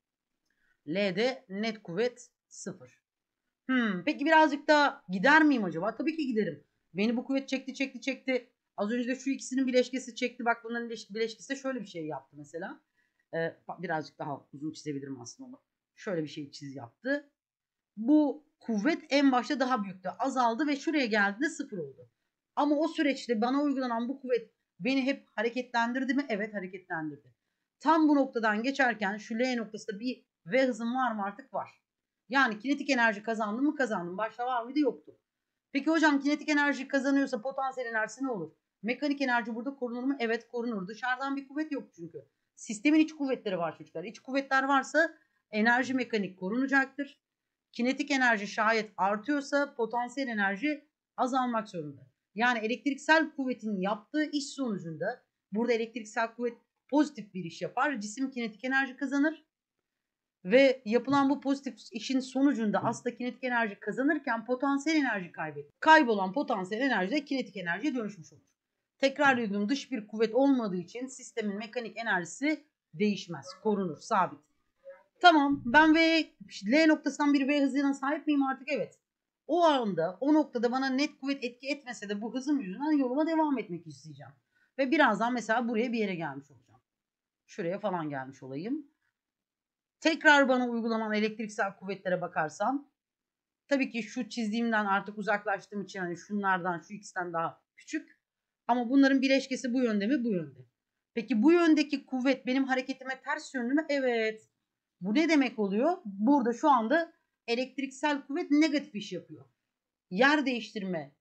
L'de net kuvvet sıfır. Hmm, peki birazcık daha gider miyim acaba? Tabii ki giderim. Beni bu kuvvet çekti çekti çekti. Az önce de şu ikisinin bileşkesi çekti. Bak, bunların bileşkesi de şöyle bir şey yaptı mesela. Ee, birazcık daha uzun çizebilirim aslında onu. Şöyle bir şey çiz yaptı. Bu kuvvet en başta daha büyüktü. Azaldı ve şuraya geldiğinde sıfır oldu. Ama o süreçte bana uygulanan bu kuvvet beni hep hareketlendirdi mi? Evet, hareketlendirdi. Tam bu noktadan geçerken şu L noktasında bir V hızım var mı? Artık var. Yani kinetik enerji kazandım mı? Kazandım. Başta var mıydı? Yoktu. Peki hocam, kinetik enerji kazanıyorsa potansiyel enerjisi ne olur? Mekanik enerji burada korunur mu? Evet, korunur. Dışarıdan bir kuvvet yok çünkü. Sistemin iç kuvvetleri var çocuklar. İç kuvvetler varsa enerji mekanik korunacaktır. Kinetik enerji şayet artıyorsa potansiyel enerji azalmak zorunda. Yani elektriksel kuvvetin yaptığı iş sonucunda, burada elektriksel kuvvet pozitif bir iş yapar. Cisim kinetik enerji kazanır. Ve yapılan bu pozitif işin sonucunda aslında kinetik enerji kazanırken potansiyel enerji kaybeder. Kaybolan potansiyel enerji de kinetik enerjiye dönüşmüş olur. Tekrar ediyorum, dış bir kuvvet olmadığı için sistemin mekanik enerjisi değişmez, korunur, sabit. Tamam, ben V, L noktasından bir V hızına sahip miyim artık? Evet. O anda, o noktada bana net kuvvet etki etmese de bu hızım yüzünden yoluma devam etmek isteyeceğim. Ve birazdan mesela buraya bir yere gelmiş olacağım. Şuraya falan gelmiş olayım. Tekrar bana uygulanan elektriksel kuvvetlere bakarsam, tabii ki şu çizdiğimden artık uzaklaştığım için, hani şunlardan, şu ikisinden daha küçük. Ama bunların bileşkesi bu yönde mi? Bu yönde. Peki bu yöndeki kuvvet benim hareketime ters yönlü mü? Evet. Bu ne demek oluyor? Burada şu anda elektriksel kuvvet negatif iş yapıyor. Yer değiştirme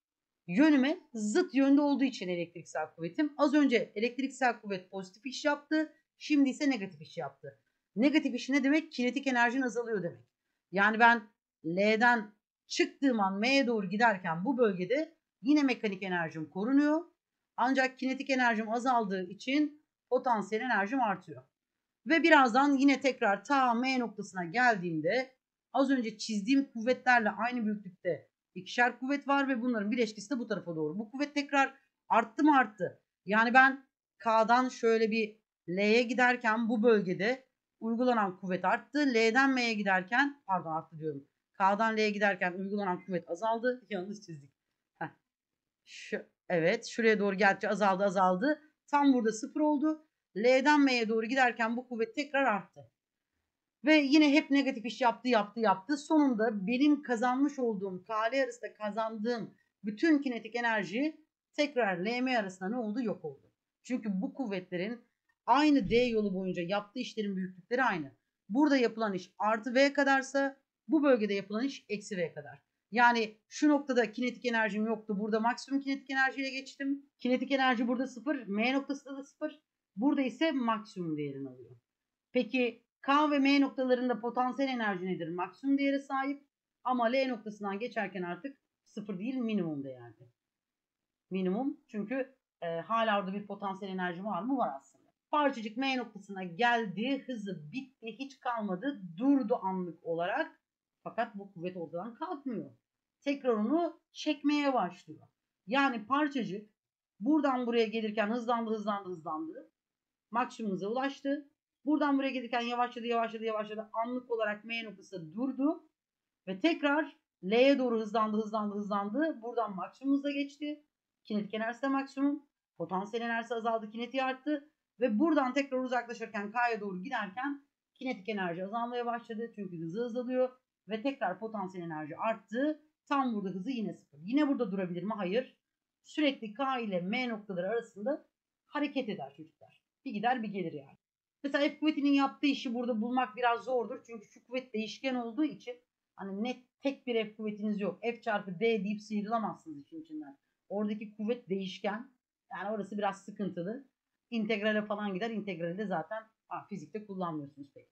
yönüme zıt yönde olduğu için elektriksel kuvvetim. Az önce elektriksel kuvvet pozitif iş yaptı. Şimdi ise negatif iş yaptı. Negatif iş ne demek? Kinetik enerjin azalıyor demek. Yani ben L'den çıktığım an M'ye doğru giderken bu bölgede yine mekanik enerjim korunuyor. Ancak kinetik enerjim azaldığı için potansiyel enerjim artıyor. Ve birazdan yine tekrar ta M noktasına geldiğimde az önce çizdiğim kuvvetlerle aynı büyüklükte ikişer kuvvet var ve bunların bileşkesi de bu tarafa doğru. Bu kuvvet tekrar arttı mı arttı. Yani ben K'dan şöyle bir L'ye giderken bu bölgede uygulanan kuvvet arttı. L'den M'ye giderken pardon arttı diyorum. K'dan L'ye giderken uygulanan kuvvet azaldı. Yanlış çizdik. Heh. Şu, evet şuraya doğru geldikçe azaldı azaldı. Tam burada sıfır oldu. L'den M'ye doğru giderken bu kuvvet tekrar arttı. Ve yine hep negatif iş yaptı yaptı yaptı. Sonunda benim kazanmış olduğum K L arasında kazandığım bütün kinetik enerji tekrar L M arasında ne oldu? Yok oldu. Çünkü bu kuvvetlerin aynı D yolu boyunca yaptığı işlerin büyüklükleri aynı. Burada yapılan iş artı V kadarsa bu bölgede yapılan iş eksi V kadar. Yani şu noktada kinetik enerjim yoktu. Burada maksimum kinetik enerjiye geçtim. Kinetik enerji burada sıfır. M noktasında da sıfır. Burada ise maksimum değerini alıyor. Peki K ve M noktalarında potansiyel enerji nedir? Maksimum değere sahip. Ama L noktasından geçerken artık sıfır değil minimum değerde. Minimum çünkü e, hala orada bir potansiyel enerji var mı? Var aslında. Parçacık M noktasına geldi, hızı bitti, hiç kalmadı, durdu anlık olarak. Fakat bu kuvvet ortadan kalkmıyor. Tekrar onu çekmeye başlıyor. Yani parçacık buradan buraya gelirken hızlandı, hızlandı, hızlandı. Maksimum hıza ulaştı. Buradan buraya gelirken yavaşladı, yavaşladı, yavaşladı. Anlık olarak M noktası durdu. Ve tekrar L'ye doğru hızlandı, hızlandı, hızlandı. Buradan maksimum hıza geçti. Kinetik enerjisi de maksimum. Potansiyel enerjisi azaldı, kinetiği arttı. Ve buradan tekrar uzaklaşırken K'ya doğru giderken kinetik enerji azalmaya başladı. Çünkü hızı azalıyor. Ve tekrar potansiyel enerji arttı. Tam burada hızı yine sıfır. Yine burada durabilir mi? Hayır. Sürekli K ile M noktaları arasında hareket eder çocuklar. Bir gider bir gelir yani. Mesela F kuvvetinin yaptığı işi burada bulmak biraz zordur. Çünkü şu kuvvet değişken olduğu için hani net tek bir F kuvvetiniz yok. F çarpı D deyip sıyrılamazsınız işin içinden. Oradaki kuvvet değişken. Yani orası biraz sıkıntılı. İntegrale falan gider. İntegrali de zaten ha, fizikte kullanmıyorsunuz pek.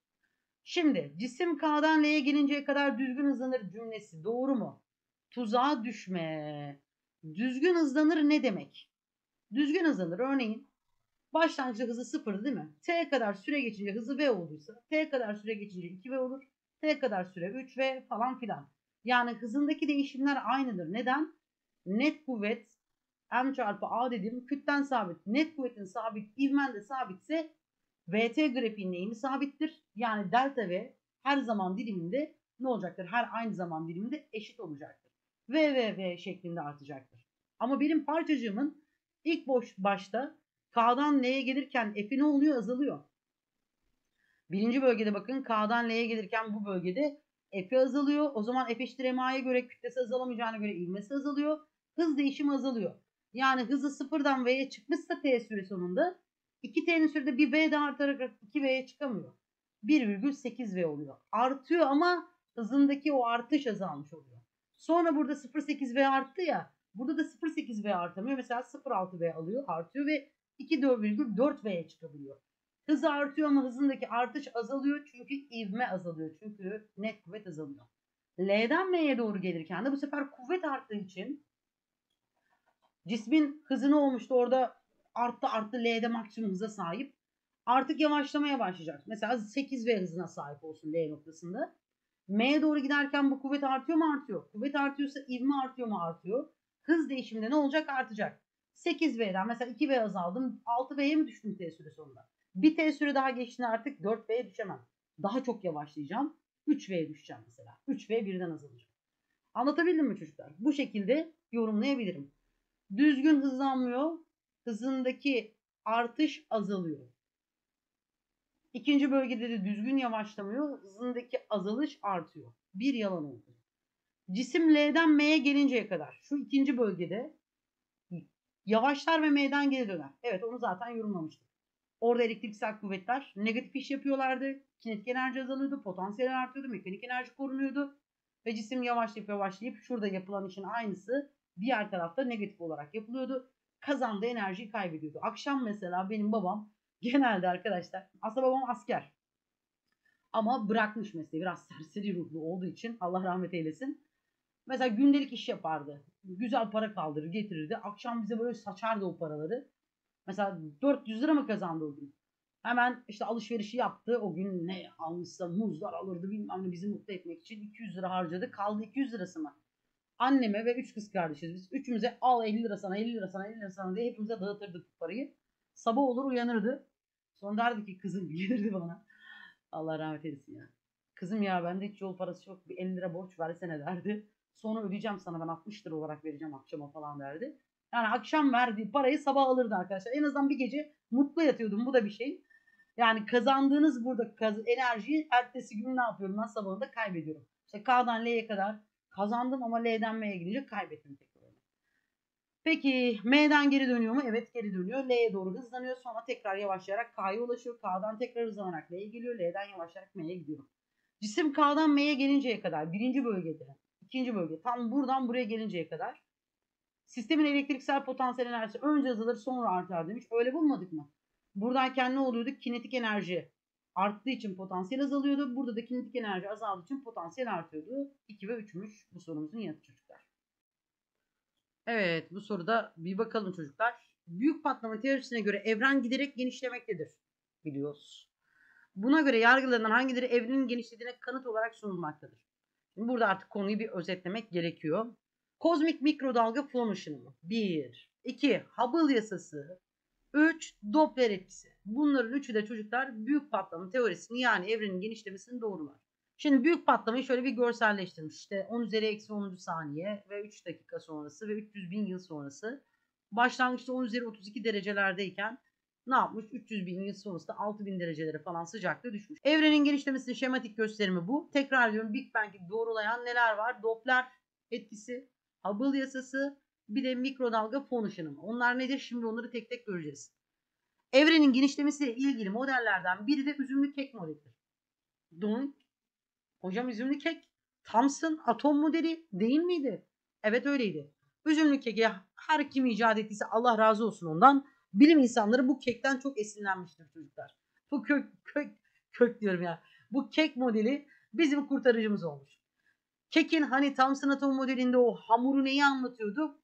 Şimdi cisim K'dan L'ye gelinceye kadar düzgün hızlanır cümlesi doğru mu? Tuzağa düşme. Düzgün hızlanır ne demek? Düzgün hızlanır örneğin başlangıçta hızı sıfırdı değil mi? T kadar süre geçince hızı V olduysa T kadar süre geçince iki V olur. T kadar süre üç V falan filan. Yani hızındaki değişimler aynıdır. Neden? Net kuvvet M çarpı A dedim. Kütten sabit. Net kuvvetin sabit. İvmen de sabitse V T grafiğinin eğimi sabittir. Yani delta V her zaman diliminde ne olacaktır? Her aynı zaman diliminde eşit olacaktır. V V V şeklinde artacaktır. Ama benim parçacığımın ilk boş başta K'dan L'ye gelirken F'i ne oluyor? Azalıyor. Birinci bölgede bakın K'dan L'ye gelirken bu bölgede F'i azalıyor. O zaman F eşittir M'ye göre kütlesi azalamayacağına göre ivmesi azalıyor. Hız değişimi azalıyor. Yani hızı sıfırdan V'ye çıkmışsa T süre sonunda iki T'nin sürede bir V daha artarak iki V'ye çıkamıyor. bir virgül sekiz V oluyor. Artıyor ama hızındaki o artış azalmış oluyor. Sonra burada sıfır virgül sekiz V arttı ya. Burada da sıfır virgül sekiz V artamıyor. Mesela sıfır virgül altı V alıyor, artıyor ve iki virgül dört V'ye çıkabiliyor. Hızı artıyor ama hızındaki artış azalıyor çünkü ivme azalıyor. Çünkü net kuvvet azalıyor. L'den M'ye doğru gelirken de bu sefer kuvvet arttığı için cismin hızı ne olmuştu orada arttı arttı L'de maksimum hıza sahip. Artık yavaşlamaya başlayacak. Mesela sekiz V hızına sahip olsun L noktasında. M'ye doğru giderken bu kuvvet artıyor mu? Artıyor. Kuvvet artıyorsa ivme artıyor mu? Artıyor. Hız değişiminde ne olacak? Artacak. sekiz V'den mesela iki V azaldım. altı V'ye mi düştüm T süre sonunda? Bir T süre daha geçtiğinde artık dört V'ye düşemem. Daha çok yavaşlayacağım. üç V'ye düşeceğim mesela. üç V birden azalacak. Anlatabildim mi çocuklar? Bu şekilde yorumlayabilirim. Düzgün hızlanmıyor. Hızındaki artış azalıyor. İkinci bölgede de düzgün yavaşlamıyor. Hızındaki azalış artıyor. Bir yalan oldu. Cisim L'den M'ye gelinceye kadar şu ikinci bölgede Yavaşlar ve M'den geri döner. Evet, onu zaten yorumlamıştık. Orada elektriksel kuvvetler negatif iş yapıyorlardı. Kinetik enerji azalıyordu, potansiyel artıyordu, mekanik enerji korunuyordu. Ve cisim yavaşlayıp yavaşlayıp şurada yapılan işin aynısı diğer tarafta negatif olarak yapılıyordu. Kazandığı enerjiyi kaybediyordu. Akşam mesela benim babam genelde arkadaşlar, aslında babam asker. Ama bırakmış mesleği, biraz serseri ruhlu olduğu için Allah rahmet eylesin. Mesela gündelik iş yapardı. Güzel para kaldırır getirirdi. Akşam bize böyle saçardı o paraları. Mesela dört yüz lira mı kazandı o gün? Hemen işte alışverişi yaptı. O gün ne almışsa muzlar alırdı bilmem ne bizi mutlu etmek için iki yüz lira harcadı. Kaldı iki yüz lirası mı? Anneme ve üç kız kardeşiz biz. Üçümüze al elli lira sana elli lira sana elli lira sana diye hepimize dağıtırdık parayı. Sabah olur uyanırdı. Sonra derdi ki kızım gelirdi bana. Allah rahmet eylesin ya. Kızım ya bende hiç yol parası yok. Bir elli lira borç versene derdi. Sonra ödeyeceğim sana ben altmış lira olarak vereceğim akşama falan derdi. Yani akşam verdiği parayı sabah alırdı arkadaşlar. En azından bir gece mutlu yatıyordum. Bu da bir şey. Yani kazandığınız burada kaz enerjiyi ertesi gün ne yapıyorum ben sabahında kaybediyorum. İşte K'dan L'ye kadar kazandım ama L'den M'ye gidince kaybettim tekrar. Peki M'den geri dönüyor mu? Evet geri dönüyor. L'ye doğru hızlanıyor. Sonra tekrar yavaşlayarak K'ya ulaşıyor. K'dan tekrar hızlanarak L'ye geliyor. L'den yavaşlayarak M'ye gidiyor. Cisim K'dan M'ye gelinceye kadar birinci bölgede, ikinci bölge tam buradan buraya gelinceye kadar sistemin elektriksel potansiyel enerjisi önce azalır sonra artar demiş. Öyle bulmadık mı? Buradayken ne oluyordu? Kinetik enerji arttığı için potansiyel azalıyordu. Burada da kinetik enerji azaldığı için potansiyel artıyordu. iki ve üçmüş bu sorumuzun yanıtı çocuklar. Evet bu soruda bir bakalım çocuklar. Büyük patlama teorisine göre evren giderek genişlemektedir biliyoruz. Buna göre yargılanan hangileri evrenin genişlediğine kanıt olarak sunulmaktadır? Şimdi burada artık konuyu bir özetlemek gerekiyor. Kozmik mikrodalga flow ışını. bir. iki. Hubble yasası. üç. Doppler etkisi. Bunların üçü de çocuklar büyük patlama teorisini yani evrenin genişlemesini doğrular. Şimdi büyük patlamayı şöyle bir görselleştirmiş. İşte on üzeri eksi onuncu saniye ve üç dakika sonrası ve üç yüz bin yıl sonrası. Başlangıçta on üzeri otuz iki derecelerdeyken ne yapmış? üç yüz bin yıl sonrasında altı bin derecelere falan sıcaklığı düşmüş. Evrenin genişlemesinin şematik gösterimi bu. Tekrar ediyorum Big Bang'i doğrulayan neler var? Doppler etkisi, Hubble yasası, bir de mikrodalga fon ışınımı. Onlar nedir? Şimdi onları tek tek göreceğiz. Evrenin genişlemesiyle ilgili modellerden biri de üzümlü kek modelidir. Dunk. Hocam üzümlü kek Thomson atom modeli değil miydi? Evet öyleydi. Üzümlü keki her kim icat ettiyse Allah razı olsun ondan. Bilim insanları bu kekten çok esinlenmiştir çocuklar. Bu kök, kök, kök diyorum ya. Bu kek modeli bizim kurtarıcımız olmuş. Kekin hani Thomson atom modelinde o hamuru neyi anlatıyordu?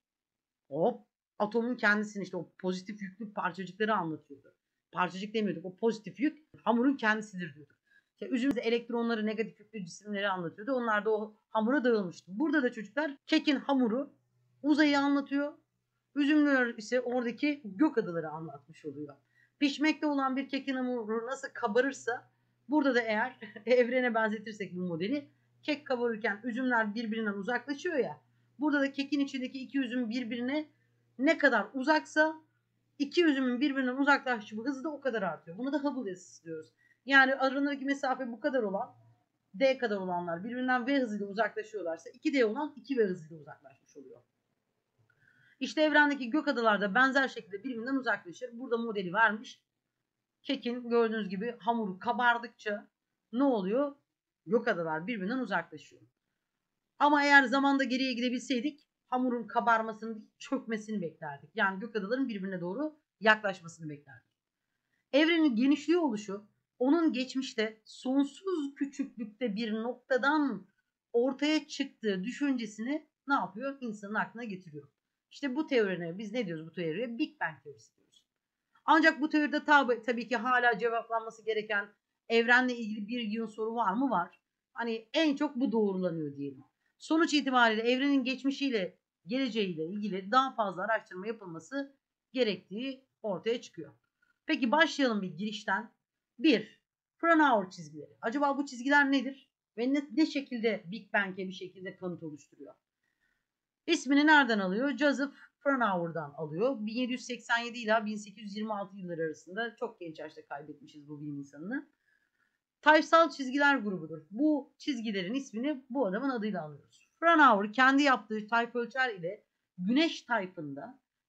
O atomun kendisini işte o pozitif yüklü parçacıkları anlatıyordu. Parçacık demiyorduk. O pozitif yük hamurun kendisidir diyorduk. İşte üzümde elektronları negatif yüklü cisimleri anlatıyordu. Onlar da o hamura dağılmıştı. Burada da çocuklar kekin hamuru uzayı anlatıyor. Üzümler ise oradaki gök adaları anlatmış oluyor. Pişmekte olan bir kekin hamuru nasıl kabarırsa burada da eğer evrene benzetirsek bu modeli kek kabarırken üzümler birbirinden uzaklaşıyor ya. Burada da kekin içindeki iki üzüm birbirine ne kadar uzaksa iki üzümün birbirinden uzaklaşma hızı da o kadar artıyor. Buna da Hubble yasası diyoruz. Yani aralarındaki mesafe bu kadar olan D kadar olanlar birbirinden V hızıyla uzaklaşıyorlarsa iki D olan iki V hızıyla uzaklaşmış oluyor. İşte evrendeki gök adalar da benzer şekilde birbirinden uzaklaşır. Burada modeli vermiş. Kekin gördüğünüz gibi hamuru kabardıkça ne oluyor? Gök adalar birbirinden uzaklaşıyor. Ama eğer zamanda geriye gidebilseydik hamurun kabarmasını, çökmesini beklerdik. Yani gök adaların birbirine doğru yaklaşmasını beklerdik. Evrenin genişliği oluşu onun geçmişte sonsuz küçüklükte bir noktadan ortaya çıktığı düşüncesini ne yapıyor? İnsanın aklına getiriyor. İşte bu teoriye biz ne diyoruz bu teoriye? Big Bang teorisi diyoruz. Ancak bu teoride tabi, tabii ki hala cevaplanması gereken evrenle ilgili bir yığın soru var mı? Var. Hani en çok bu doğrulanıyor diyelim. Sonuç itibariyle evrenin geçmişiyle geleceğiyle ilgili daha fazla araştırma yapılması gerektiği ortaya çıkıyor. Peki başlayalım bir girişten. bir. Frauenhofer çizgileri. Acaba bu çizgiler nedir? Ve ne, ne şekilde Big Bang'e bir şekilde kanıt oluşturuyor? İsmini nereden alıyor? Joseph Frauenhofer'dan alıyor. bin yedi yüz seksen yedi ile bin sekiz yüz yirmi altı yılları arasında çok genç yaşta kaybetmişiz bu bilim insanını. Tayfsal çizgiler grubudur. Bu çizgilerin ismini bu adamın adıyla alıyoruz. Frauenhofer kendi yaptığı tayf ölçer ile güneş tayfında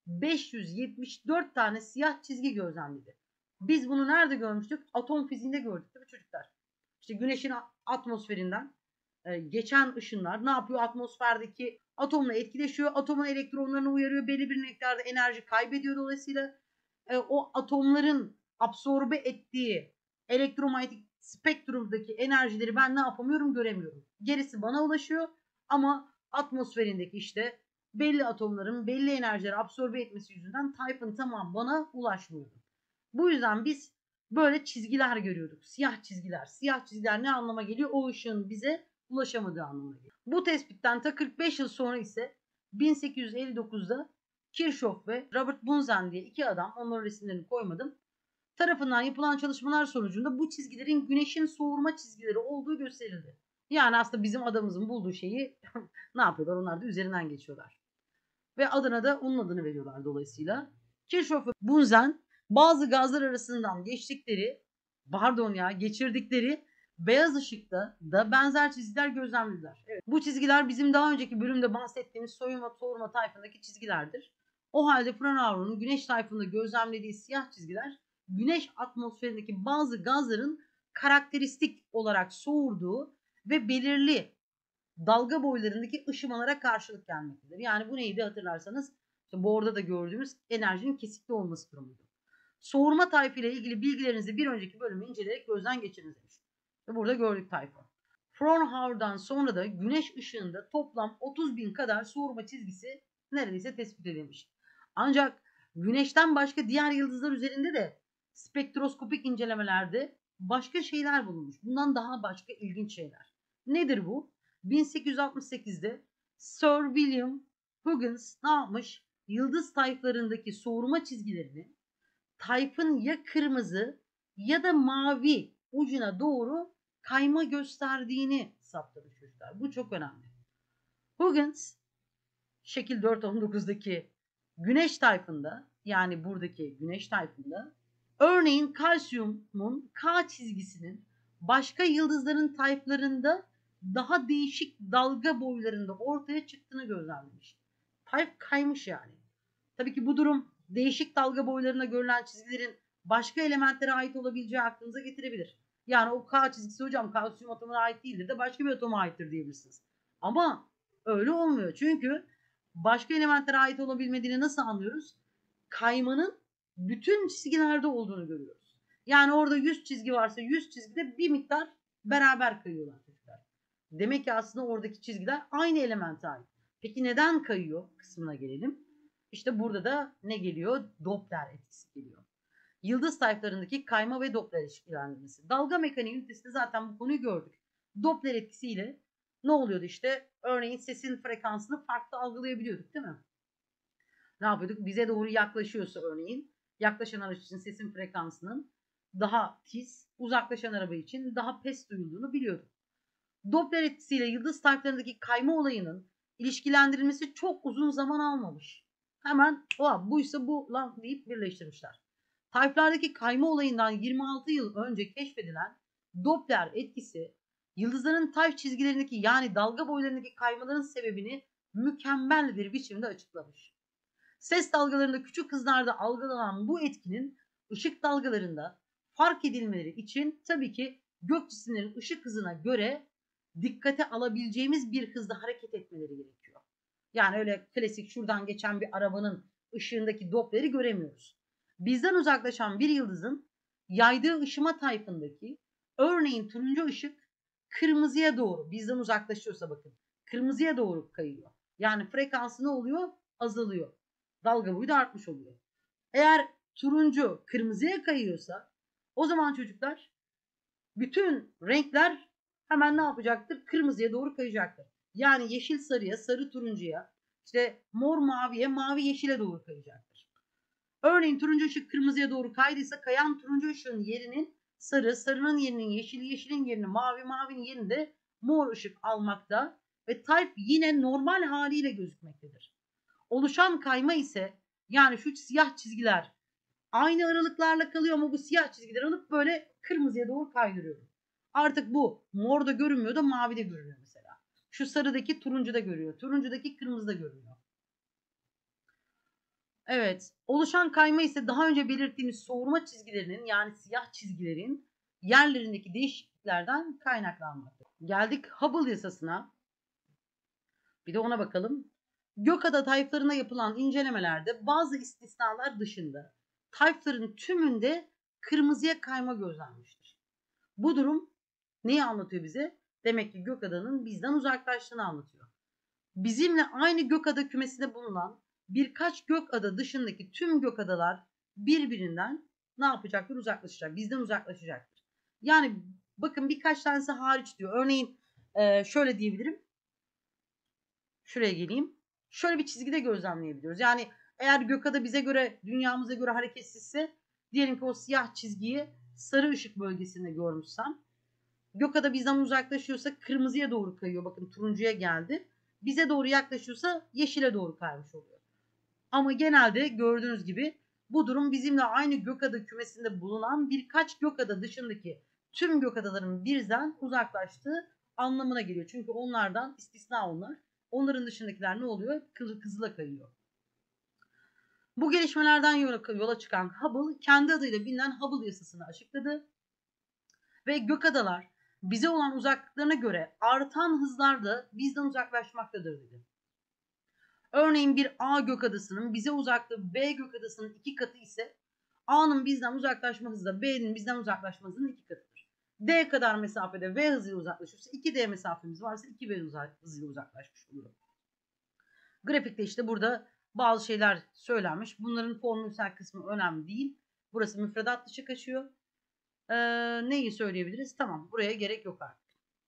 beş yüz yetmiş dört tane siyah çizgi gözlemledi. Biz bunu nerede görmüştük? Atom fiziğinde gördük değil mi çocuklar? İşte güneşin atmosferinden e, geçen ışınlar ne yapıyor? Atmosferdeki atomla etkileşiyor. Atomun elektronlarını uyarıyor. Belli bir miktarda enerji kaybediyor. Dolayısıyla e, o atomların absorbe ettiği elektromanyetik spektrumdaki enerjileri ben ne yapamıyorum? Göremiyorum. Gerisi bana ulaşıyor ama atmosferindeki işte belli atomların belli enerjileri absorbe etmesi yüzünden Type'ın tamam bana ulaşmıyor. Bu yüzden biz böyle çizgiler görüyorduk. Siyah çizgiler. Siyah çizgiler ne anlama geliyor? O ışığın bize ulaşamadığı anlamına geliyor. Bu tespitten ta kırk beş yıl sonra ise bin sekiz yüz elli dokuzda Kirchhoff ve Robert Bunsen diye iki adam, onların resimlerini koymadım, tarafından yapılan çalışmalar sonucunda bu çizgilerin güneşin soğurma çizgileri olduğu gösterildi. Yani aslında bizim adamımızın bulduğu şeyi ne yapıyorlar? Onlar da üzerinden geçiyorlar. Ve adına da onun adını veriyorlar dolayısıyla. Kirchhoff ve Bunsen bazı gazlar arasından geçtikleri, pardon ya geçirdikleri beyaz ışıkta da benzer çizgiler gözlemlediler. Evet, bu çizgiler bizim daha önceki bölümde bahsettiğimiz soyunma soğurma tayfındaki çizgilerdir. O halde Fraunhofer'ın güneş tayfında gözlemlediği siyah çizgiler güneş atmosferindeki bazı gazların karakteristik olarak soğurduğu ve belirli dalga boylarındaki ışımalara karşılık gelmektedir. Yani bu neydi hatırlarsanız işte bu orada da gördüğümüz enerjinin kesikli olması durumuydu. Soğurma tayfı ile ilgili bilgilerinizi bir önceki bölümü inceleyerek gözden geçiriniz demiş. Ve burada gördük tayfı. Fraunhofer'dan sonra da güneş ışığında toplam otuz bin kadar soğurma çizgisi neredeyse tespit edilmiş. Ancak güneşten başka diğer yıldızlar üzerinde de spektroskopik incelemelerde başka şeyler bulunmuş. Bundan daha başka ilginç şeyler. Nedir bu? bin sekiz yüz altmış sekizde Sir William Huggins ne yapmış? Yıldız tayflarındaki soğurma çizgilerini tayfın ya kırmızı ya da mavi ucuna doğru kayma gösterdiğini saptadı çocuklar. Bu çok önemli. Huggins şekil dört on dokuzdaki güneş tayfında, yani buradaki güneş tayfında örneğin kalsiyumun K çizgisinin başka yıldızların tayflarında daha değişik dalga boylarında ortaya çıktığını gözlemlemiş. Tayf kaymış yani. Tabii ki bu durum değişik dalga boylarında görülen çizgilerin başka elementlere ait olabileceği aklınıza getirebilir. Yani o K çizgisi hocam kalsiyum atomuna ait değildir de başka bir atoma aittir diyebilirsiniz. Ama öyle olmuyor. Çünkü başka elementlere ait olabilmediğini nasıl anlıyoruz? Kaymanın bütün çizgilerde olduğunu görüyoruz. Yani orada yüz çizgi varsa yüz çizgide bir miktar beraber kayıyorlar çocuklar. Demek ki aslında oradaki çizgiler aynı elemente ait. Peki neden kayıyor kısmına gelelim. İşte burada da ne geliyor? Doppler etkisi geliyor. Yıldız tayflarındaki kayma ve Doppler ilişkilendirmesi. Dalga mekaniği ünitesinde zaten bu konuyu gördük. Doppler etkisiyle ne oluyordu işte? Örneğin sesin frekansını farklı algılayabiliyorduk değil mi? Ne yapıyorduk? Bize doğru yaklaşıyorsa örneğin yaklaşan araç için sesin frekansının daha tiz, uzaklaşan araba için daha pes duyulduğunu biliyorduk. Doppler etkisiyle yıldız tayflarındaki kayma olayının ilişkilendirilmesi çok uzun zaman almamış. Hemen o buysa bu lan deyip birleştirmişler. Tayflardaki kayma olayından yirmi altı yıl önce keşfedilen Doppler etkisi yıldızların tayf çizgilerindeki yani dalga boylarındaki kaymaların sebebini mükemmel bir biçimde açıklamış. Ses dalgalarında küçük hızlarda algılanan bu etkinin ışık dalgalarında fark edilmeleri için tabii ki gök cisimlerin ışık hızına göre dikkate alabileceğimiz bir hızda hareket etmeleri gerekiyor. Yani öyle klasik şuradan geçen bir arabanın ışığındaki Doppler'i göremiyoruz. Bizden uzaklaşan bir yıldızın yaydığı ışıma tayfındaki örneğin turuncu ışık kırmızıya doğru bizden uzaklaşıyorsa bakın kırmızıya doğru kayıyor. Yani frekansı ne oluyor? Azalıyor. Dalga boyu da artmış oluyor. Eğer turuncu kırmızıya kayıyorsa o zaman çocuklar bütün renkler hemen ne yapacaktır? Kırmızıya doğru kayacaktır. Yani yeşil sarıya, sarı turuncuya, işte mor maviye, mavi yeşile doğru kayacaktır. Örneğin turuncu ışık kırmızıya doğru kaydıysa kayan turuncu ışığın yerinin sarı, sarının yerinin yeşil, yeşilin yerini mavi, mavinin yerini de mor ışık almakta ve tayf yine normal haliyle gözükmektedir. Oluşan kayma ise yani şu siyah çizgiler aynı aralıklarla kalıyor ama bu siyah çizgileri alıp böyle kırmızıya doğru kaydırıyorum. Artık bu mor da görünmüyor da mavi de görünüyor mesela. Şu sarıdaki turuncu da görüyor. Turuncudaki kırmızı da görünüyor. Evet. Oluşan kayma ise daha önce belirttiğimiz soğurma çizgilerinin yani siyah çizgilerin yerlerindeki değişikliklerden kaynaklanmaktadır. Geldik Hubble yasasına. Bir de ona bakalım. Gökada tayflarına yapılan incelemelerde bazı istisnalar dışında tayfların tümünde kırmızıya kayma gözlenmiştir. Bu durum neyi anlatıyor bize? Demek ki gökadanın bizden uzaklaştığını anlatıyor. Bizimle aynı gökada kümesinde bulunan birkaç gökada dışındaki tüm gökadalar birbirinden ne yapacaktır? Uzaklaşacak. Bizden uzaklaşacaktır. Yani bakın birkaç tanesi hariç diyor. Örneğin e, şöyle diyebilirim. Şuraya geleyim. Şöyle bir çizgide gözlemleyebiliyoruz. Yani eğer gökada bize göre, dünyamıza göre hareketsizse diyelim ki o siyah çizgiyi sarı ışık bölgesinde görmüşsem gökada bizden uzaklaşıyorsa kırmızıya doğru kayıyor. Bakın turuncuya geldi. Bize doğru yaklaşıyorsa yeşile doğru kaymış oluyor. Ama genelde gördüğünüz gibi bu durum bizimle aynı gökada kümesinde bulunan birkaç gökada dışındaki tüm gökadaların birden uzaklaştığı anlamına geliyor. Çünkü onlardan istisna onlar. Onların dışındakiler ne oluyor? Kızıla kayıyor. Bu gelişmelerden yola çıkan Hubble kendi adıyla bilinen Hubble yasasını açıkladı. Ve gökadalar bize olan uzaklıklarına göre artan hızlarda bizden uzaklaşmaktadır dedi. Örneğin bir A gökadasının bize uzaklığı B gökadasının iki katı ise A'nın bizden uzaklaşma hızı da B'nin bizden uzaklaşma hızının iki katıdır. D kadar mesafede V hızıyla uzaklaşırsa iki D mesafemiz varsa iki V hızıyla uzaklaşmış oluyor. Grafikte işte burada bazı şeyler söylenmiş. Bunların formülsel kısmı önemli değil. Burası müfredat dışı kaçıyor. Ee, neyi söyleyebiliriz? Tamam, buraya gerek yok artık.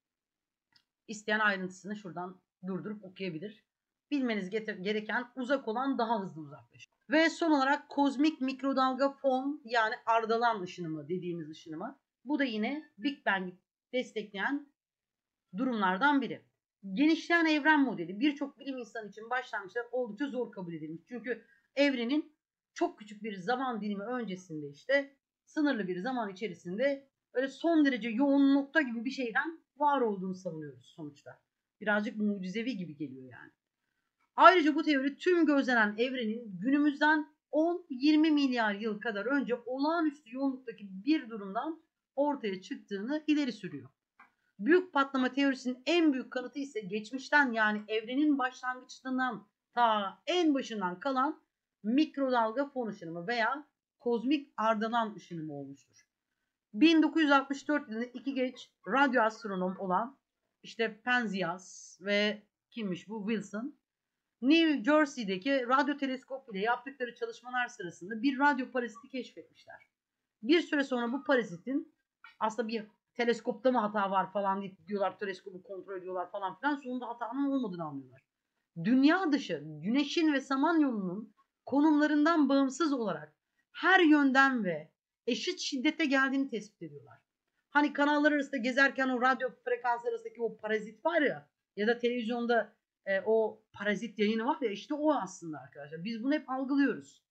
İsteyen ayrıntısını şuradan durdurup okuyabilir. Bilmeniz gereken uzak olan daha hızlı uzaklaşır. Ve son olarak kozmik mikrodalga fon yani ardalan ışınımı dediğimiz ışınımı. Bu da yine Big Bang'i destekleyen durumlardan biri. Genişleyen evren modeli birçok bilim insanı için başlangıçta oldukça zor kabul edilmiş. Çünkü evrenin çok küçük bir zaman dilimi öncesinde işte sınırlı bir zaman içerisinde öyle son derece yoğun nokta gibi bir şeyden var olduğunu savunuyoruz sonuçta. Birazcık mucizevi gibi geliyor yani. Ayrıca bu teori tüm gözlenen evrenin günümüzden on yirmi milyar yıl kadar önce olağanüstü yoğunluktaki bir durumdan ortaya çıktığını ileri sürüyor. Büyük patlama teorisinin en büyük kanıtı ise geçmişten yani evrenin başlangıçlarından ta en başından kalan mikrodalga fon ışınımı veya kozmik ardalan ışınımı olmuştur. bin dokuz yüz altmış dört yılında iki genç radyo astronom olan işte Penzias ve kimmiş bu Wilson, New Jersey'deki radyo teleskop ile yaptıkları çalışmalar sırasında bir radyo paraziti keşfetmişler. Bir süre sonra bu parazitin aslında bir teleskopta mı hata var falan deyip diyorlar, teleskobu kontrol ediyorlar falan filan, sonunda hatanın olmadığını anlıyorlar. Dünya dışı Güneş'in ve Samanyolu'nun konumlarından bağımsız olarak her yönden ve eşit şiddete geldiğini tespit ediyorlar. Hani kanallar arasında gezerken o radyo frekansları arasındaki o parazit var ya, ya da televizyonda e, o parazit yayını var ya, işte o aslında arkadaşlar. Biz bunu hep algılıyoruz.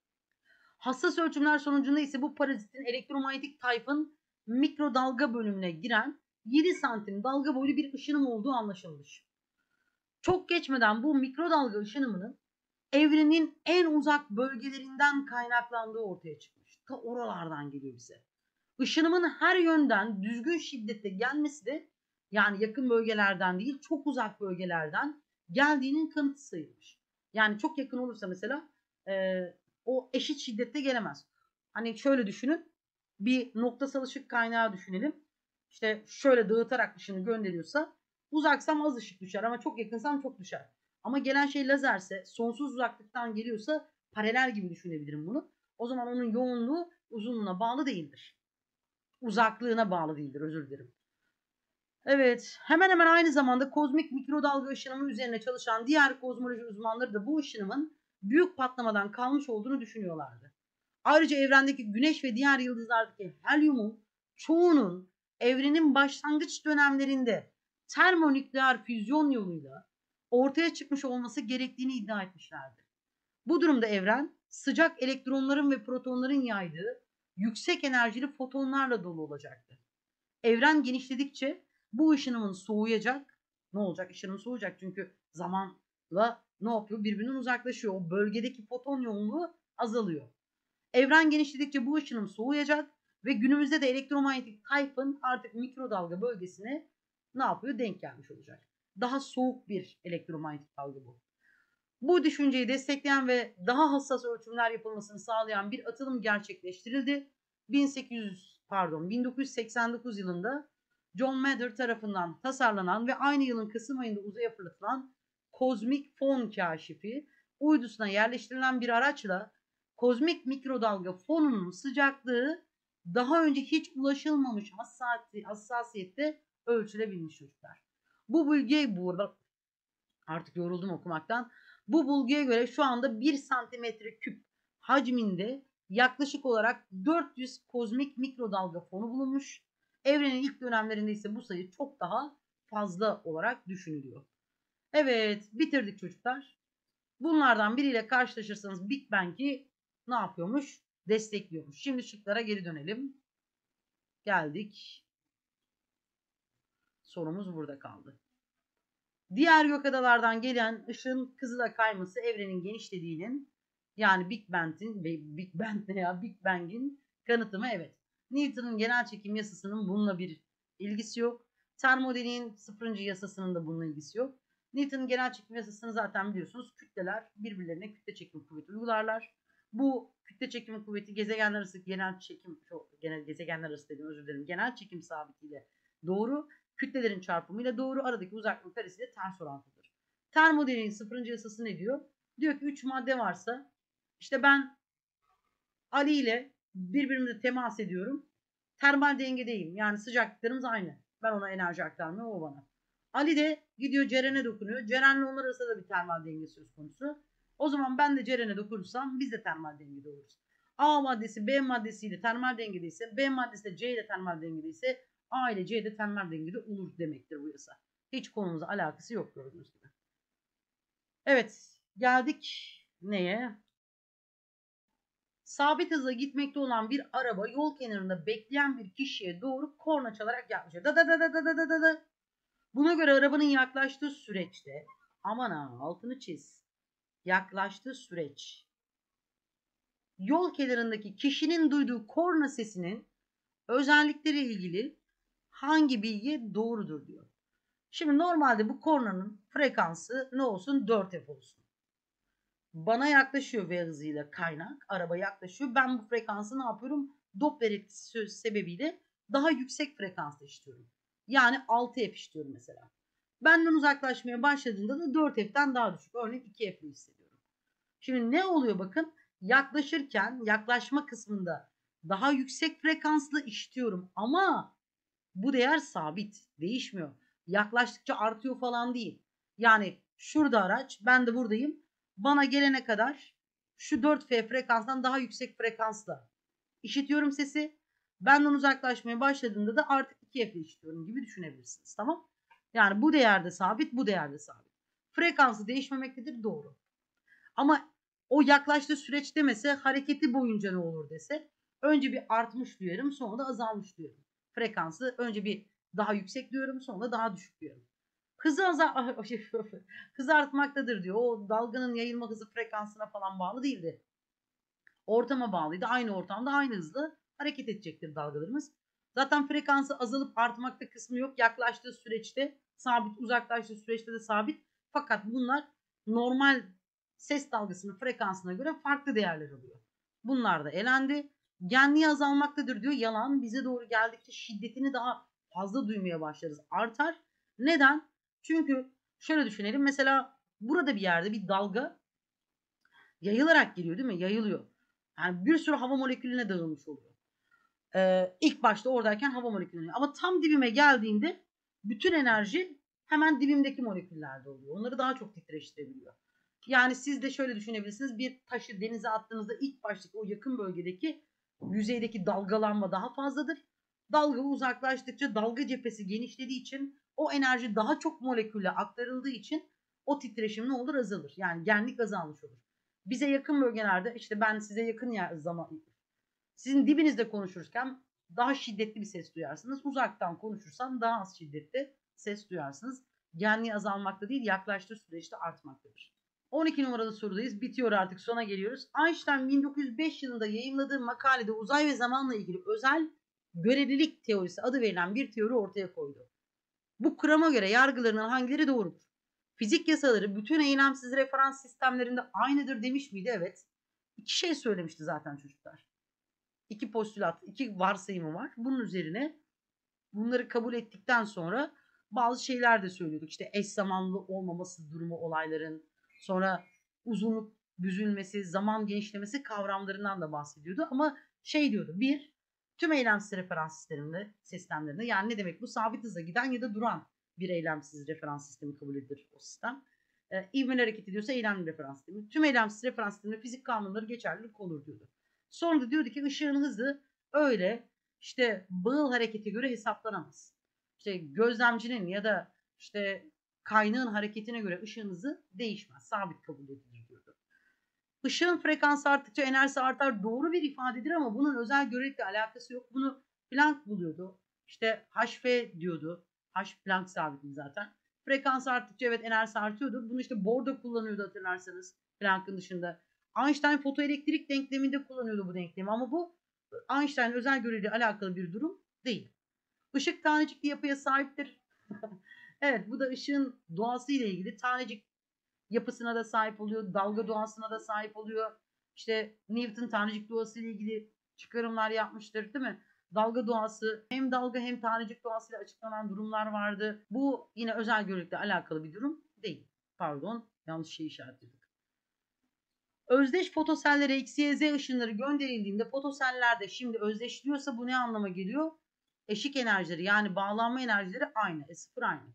Hassas ölçümler sonucunda ise bu parazitin elektromanyetik tayfın mikrodalga bölümüne giren yedi santim dalga boylu bir ışınım olduğu anlaşılmış. Çok geçmeden bu mikrodalga ışınımının evrenin en uzak bölgelerinden kaynaklandığı ortaya çıkmış. Ta oralardan geliyor bize. Işınımın her yönden düzgün şiddette gelmesi de yani yakın bölgelerden değil çok uzak bölgelerden geldiğinin kanıtı sayılmış. Yani çok yakın olursa mesela e, o eşit şiddette gelemez. Hani şöyle düşünün, bir noktasal ışık kaynağı düşünelim. İşte şöyle dağıtarak ışını gönderiyorsa uzaksam az ışık düşer ama çok yakınsam çok düşer. Ama gelen şey lazerse, sonsuz uzaklıktan geliyorsa paralel gibi düşünebilirim bunu. O zaman onun yoğunluğu uzunluğuna bağlı değildir. Uzaklığına bağlı değildir, özür dilerim. Evet, hemen hemen aynı zamanda kozmik mikrodalga ışınımı üzerine çalışan diğer kozmoloji uzmanları da bu ışınımın büyük patlamadan kalmış olduğunu düşünüyorlardı. Ayrıca evrendeki güneş ve diğer yıldızlardaki helyumun çoğunun evrenin başlangıç dönemlerinde termonükleer füzyon yoluyla ortaya çıkmış olması gerektiğini iddia etmişlerdi. Bu durumda evren sıcak elektronların ve protonların yaydığı yüksek enerjili fotonlarla dolu olacaktı. Evren genişledikçe bu ışınımın soğuyacak. Ne olacak? Işınım soğuyacak çünkü zamanla ne yapıyor? Birbirinden uzaklaşıyor. O bölgedeki foton yoğunluğu azalıyor. Evren genişledikçe bu ışınım soğuyacak ve günümüzde de elektromanyetik tayfın artık mikrodalga bölgesine ne yapıyor? Denk gelmiş olacak. Daha soğuk bir elektromanyetik dalga bu. Bu düşünceyi destekleyen ve daha hassas ölçümler yapılmasını sağlayan bir atılım gerçekleştirildi. bin sekiz yüz pardon bin dokuz yüz seksen dokuz yılında John Mather tarafından tasarlanan ve aynı yılın Kasım ayında uzaya fırlatılan kozmik fon kaşifi uydusuna yerleştirilen bir araçla kozmik mikrodalga fonunun sıcaklığı daha önce hiç ulaşılmamış hassasiyette ölçülebilmiş çocuklar. Bu bulguya burada artık yoruldum okumaktan. Bu bulguya göre şu anda bir santimetre küp hacminde yaklaşık olarak dört yüz kozmik mikrodalga fonu bulunmuş. Evrenin ilk dönemlerinde ise bu sayı çok daha fazla olarak düşünülüyor. Evet, bitirdik çocuklar. Bunlardan biriyle karşılaşırsanız Big Bang'i ne yapıyormuş? Destekliyormuş. Şimdi şıklara geri dönelim. Geldik. Sorumuz burada kaldı. Diğer gökadalardan gelen ışın kızıla kayması evrenin genişlediğinin yani Big Bang'in Big Bang ne ya Big Bang'in kanıtı mı? Evet. Newton'un genel çekim yasasının bununla bir ilgisi yok. Termodinamiğin sıfırıncı yasasının da bununla ilgisi yok. Newton'un genel çekim yasasını zaten biliyorsunuz. Kütleler birbirlerine kütle çekim kuvveti uygularlar. Bu kütle çekim kuvveti gezegenler arası genel çekim şu genel gezegenler arası dedim özür dilerim. Genel çekim sabitiyle doğru. Kütlelerin çarpımıyla doğru, aradaki uzaklık karesiyle ters orantıdır. Termodinamiğin sıfırıncı yasası ne diyor? Diyor ki üç madde varsa işte ben Ali ile birbirimize temas ediyorum. Termal dengedeyim. Yani sıcaklıklarımız aynı. Ben ona enerji aktarmıyorum, o bana. Ali de gidiyor Ceren'e dokunuyor. Ceren'le onlar arasında da bir termal denge söz konusu. O zaman ben de Ceren'e dokunursam biz de termal dengede oluruz. A maddesi B maddesiyle termal dengedeyse, B maddesi de C ile termal dengedeyse A ile C de termal dengede olur demektir bu yasa. Hiç konumuzla alakası yok gördüğünüz gibi. Evet, geldik neye? Sabit hızla gitmekte olan bir araba yol kenarında bekleyen bir kişiye doğru korna çalarak yaklaşıyor. Da da da da da da da da. Buna göre arabanın yaklaştığı süreçte aman ha altını çiz. Yaklaştığı süreç. Yol kenarındaki kişinin duyduğu korna sesinin özellikleri ilgili hangi bilgi doğrudur diyor. Şimdi normalde bu kornanın frekansı ne olsun? dört F olsun. Bana yaklaşıyor V hızıyla kaynak. Araba yaklaşıyor. Ben bu frekansı ne yapıyorum? Doppler etkisi sebebiyle daha yüksek frekansta işliyorum. Yani altı F işliyorum mesela. Benden uzaklaşmaya başladığında da dört F'ten daha düşük. Örneğin iki F'li hissediyorum. Şimdi ne oluyor bakın? Yaklaşırken yaklaşma kısmında daha yüksek frekanslı işliyorum ama bu değer sabit, değişmiyor. Yaklaştıkça artıyor falan değil. Yani şurada araç, ben de buradayım. Bana gelene kadar şu dört F frekanstan daha yüksek frekansla işitiyorum sesi. Benden uzaklaşmaya başladığında da artık iki F'le işitiyorum gibi düşünebilirsiniz. Tamam? Yani bu değerde sabit, bu değerde sabit. Frekansı değişmemektedir, doğru. Ama o yaklaştığı süreç demese, hareketi boyunca ne olur dese, önce bir artmış duyarım, sonra da azalmış duyarım. Frekansı önce bir daha yüksek diyorum, sonra daha düşük diyorum. Hızı azal hızı artmaktadır diyor. O dalganın yayılma hızı frekansına falan bağlı değildi. Ortama bağlıydı. Aynı ortamda aynı hızla hareket edecektir dalgalarımız. Zaten frekansı azalıp artmakta kısmı yok. Yaklaştığı süreçte sabit, uzaklaştığı süreçte de sabit. Fakat bunlar normal ses dalgasının frekansına göre farklı değerler alıyor. Bunlar da elendi. Genliği azalmaktadır diyor. Yalan. Bize doğru geldikçe şiddetini daha fazla duymaya başlarız. Artar. Neden? Çünkü şöyle düşünelim. Mesela burada bir yerde bir dalga yayılarak geliyor değil mi? Yayılıyor. Yani bir sürü hava molekülüne dağılmış oluyor. Ee, ilk başta oradayken hava molekülüne. Ama tam dibime geldiğinde bütün enerji hemen dibimdeki moleküllerde oluyor. Onları daha çok titreştirebiliyor. Yani siz de şöyle düşünebilirsiniz. Bir taşı denize attığınızda ilk baştaki o yakın bölgedeki yüzeydeki dalgalanma daha fazladır. Dalga uzaklaştıkça dalga cephesi genişlediği için o enerji daha çok molekülle aktarıldığı için o titreşim ne olur? Azalır. Yani genlik azalmış olur. Bize yakın bölgelerde işte ben size yakın yer zaman sizin dibinizde konuşurken daha şiddetli bir ses duyarsınız. Uzaktan konuşursam daha az şiddetli ses duyarsınız. Genliği azalmakta değil, yaklaştığı süreçte artmaktadır. on iki numaralı sorudayız. Bitiyor artık, sona geliyoruz. Einstein bin dokuz yüz beş yılında yayımladığı makalede uzay ve zamanla ilgili özel görelilik teorisi adı verilen bir teori ortaya koydu. Bu kurama göre yargılarının hangileri doğrudur? Fizik yasaları bütün eylemsiz referans sistemlerinde aynıdır demiş miydi? Evet. İki şey söylemişti zaten çocuklar. İki postülat, iki varsayımı var. Bunun üzerine bunları kabul ettikten sonra bazı şeyler de söylüyorduk. İşte eş zamanlı olmaması durumu olayların, sonra uzunluk büzülmesi, zaman genişlemesi kavramlarından da bahsediyordu. Ama şey diyordu, bir, tüm eylemsiz referans sistemlerinde, sistemlerinde, yani ne demek bu? Sabit hızla giden ya da duran bir eylemsiz referans sistemi kabul edilir o sistem. E, ivmeli hareket ediyorsa eylemli referans sistemi. Tüm eylemsiz referans sisteminde fizik kanunları geçerlilik olur diyordu. Sonra da diyordu ki ışığın hızı öyle işte bağıl harekete göre hesaplanamaz. İşte gözlemcinin ya da işte kaynağın hareketine göre ışığın hızı değişmez. Sabit kabul edilir diyordu. Işığın frekansı arttıkça enerjisi artar doğru bir ifadedir ama bunun özel görelilikle alakası yok. Bunu Planck buluyordu. İşte H F diyordu. H Planck sabiti zaten. Frekans arttıkça evet enerjisi artıyordu. Bunu işte Bohr'da kullanıyordu hatırlarsanız, Planck'ın dışında. Einstein fotoelektrik denkleminde kullanıyordu bu denklemi ama bu Einstein özel görelilikle alakalı bir durum değil. Işık tanecikli yapıya sahiptir. Evet, bu da ışığın doğası ile ilgili. Tanecik yapısına da sahip oluyor, dalga doğasına da sahip oluyor. İşte Newton tanecik doğası ile ilgili çıkarımlar yapmıştır, değil mi? Dalga doğası, hem dalga hem tanecik doğasıyla açıklanan durumlar vardı. Bu yine özel görelilikle alakalı bir durum değil. Pardon, yanlış şey işaretledik. Özdeş fotosellere X, Y, Z ışınları gönderildiğinde fotosellerde şimdi özdeşliyorsa bu ne anlama geliyor? Eşik enerjileri, yani bağlanma enerjileri aynı. E sıfır aynı.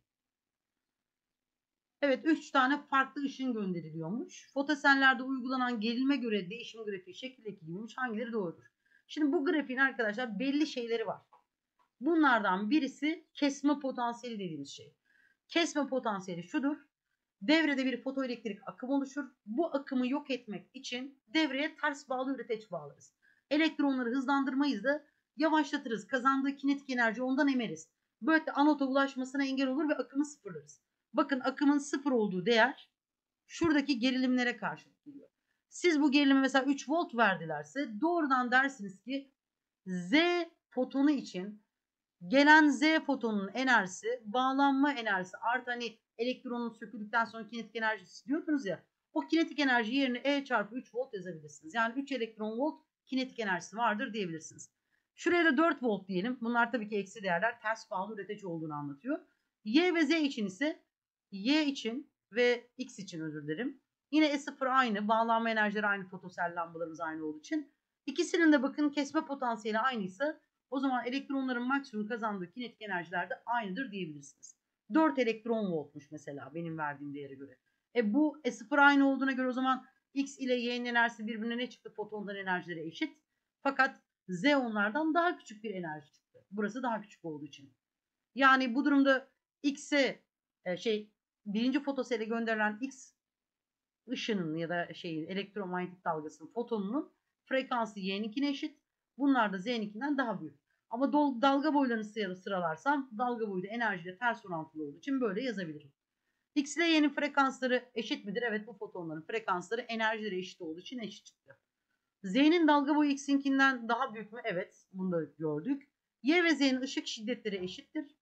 Evet, üç tane farklı ışın gönderiliyormuş. Fotosellerde uygulanan gerilime göre değişim grafiği şekildeki gibiymiş. Hangileri doğrudur? Şimdi bu grafiğin arkadaşlar belli şeyleri var. Bunlardan birisi kesme potansiyeli dediğimiz şey. Kesme potansiyeli şudur. Devrede bir fotoelektrik akım oluşur. Bu akımı yok etmek için devreye ters bağlı üreteç bağlarız. Elektronları hızlandırmayız da yavaşlatırız. Kazandığı kinetik enerji ondan emeriz. Böylece anota ulaşmasına engel olur ve akımı sıfırlarız. Bakın, akımın sıfır olduğu değer şuradaki gerilimlere karşılık geliyor. Siz bu gerilime mesela üç volt verdilerse doğrudan dersiniz ki Z fotonu için gelen Z fotonunun enerjisi bağlanma enerjisi artı hani elektronun söküldükten sonra kinetik enerjisi diyordunuz ya, o kinetik enerji yerine E çarpı üç volt yazabilirsiniz. Yani üç elektron volt kinetik enerjisi vardır diyebilirsiniz. Şuraya da dört volt diyelim. Bunlar tabii ki eksi değerler, ters bağlı üretici olduğunu anlatıyor. Y ve Z için ise Y için ve X için özür dilerim. Yine E sıfır aynı. Bağlanma enerjileri aynı. Fotosel lambalarımız aynı olduğu için. İkisinin de bakın kesme potansiyeli aynıysa o zaman elektronların maksimum kazandığı kinetik enerjiler de aynıdır diyebilirsiniz. dört elektron voltmuş mesela benim verdiğim değere göre. E bu E sıfır aynı olduğuna göre o zaman X ile Y'nin enerjisi birbirine ne çıktı? Fotonların enerjileri eşit. Fakat Z onlardan daha küçük bir enerji çıktı. Burası daha küçük olduğu için. Yani bu durumda X'e e, şey birinci fotosele gönderilen X ışının ya da şeyin elektromanyetik dalgasının fotonunun frekansı Y'ninkine eşit. Bunlar da Z'ninkinden daha büyük. Ama dalga boylarını sıralarsam dalga boyu da enerjiyle ters orantılı olduğu için böyle yazabilirim. X ile Y'nin frekansları eşit midir? Evet, bu fotonların frekansları enerjileri eşit olduğu için eşit çıktı. Z'nin dalga boyu X'inkinden daha büyük mü? Evet, bunu da gördük. Y ve Z'nin ışık şiddetleri eşittir.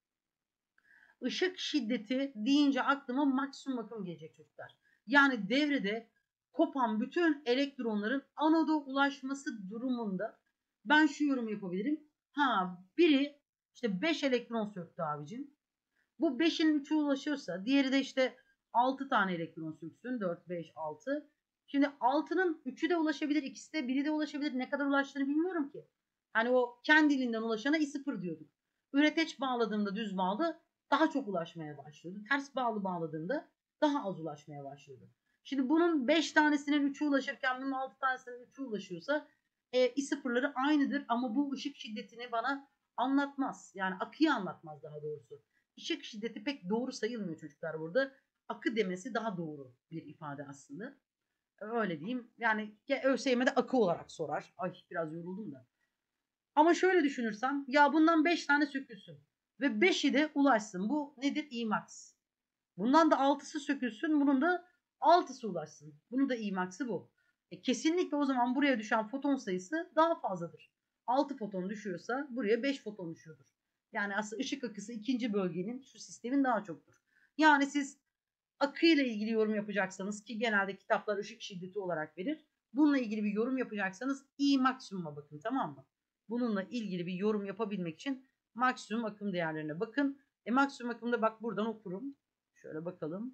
Işık şiddeti deyince aklıma maksimum akım gelecek çocuklar. Yani devrede kopan bütün elektronların anoda ulaşması durumunda ben şu yorum yapabilirim. Ha, biri işte beş elektron söktü abicim. Bu beşin üçü ulaşıyorsa diğeri de işte altı tane elektron söksün. dört, beş, altı. Şimdi altının üçü de ulaşabilir, ikisi de biri de ulaşabilir. Ne kadar ulaştığını bilmiyorum ki. Hani o kendiliğinden ulaşana i sıfır diyorduk. Üreteç bağladığımda düz bağlı daha çok ulaşmaya başlıyordu. Ters bağlı bağladığımda daha az ulaşmaya başlıyordu. Şimdi bunun beş tanesinin üçü ulaşırken bunun altı tanesinin üçü ulaşıyorsa e, i sıfırları aynıdır ama bu ışık şiddetini bana anlatmaz. Yani akıyı anlatmaz daha doğrusu. Işık şiddeti pek doğru sayılmıyor çocuklar burada. Akı demesi daha doğru bir ifade aslında. Öyle diyeyim. Yani ÖSYM'de akı olarak sorar. Ay biraz yoruldum da. Ama şöyle düşünürsem ya bundan beş tane sökülsün ve beşi de ulaşsın. Bu nedir? İmax. Bundan da altısı sökülsün. Bunun da altısı ulaşsın. Bunu da Emax'ı bu. E kesinlikle o zaman buraya düşen foton sayısı daha fazladır. altı foton düşüyorsa buraya beş foton düşüyordur. Yani aslında ışık akısı ikinci bölgenin şu sistemin daha çoktur. Yani siz akıyla ilgili yorum yapacaksanız ki genelde kitaplar ışık şiddeti olarak verir. Bununla ilgili bir yorum yapacaksanız I maksimuma bakın, tamam mı? Bununla ilgili bir yorum yapabilmek için maksimum akım değerlerine bakın. E maksimum akımda bak buradan okurum. Şöyle bakalım.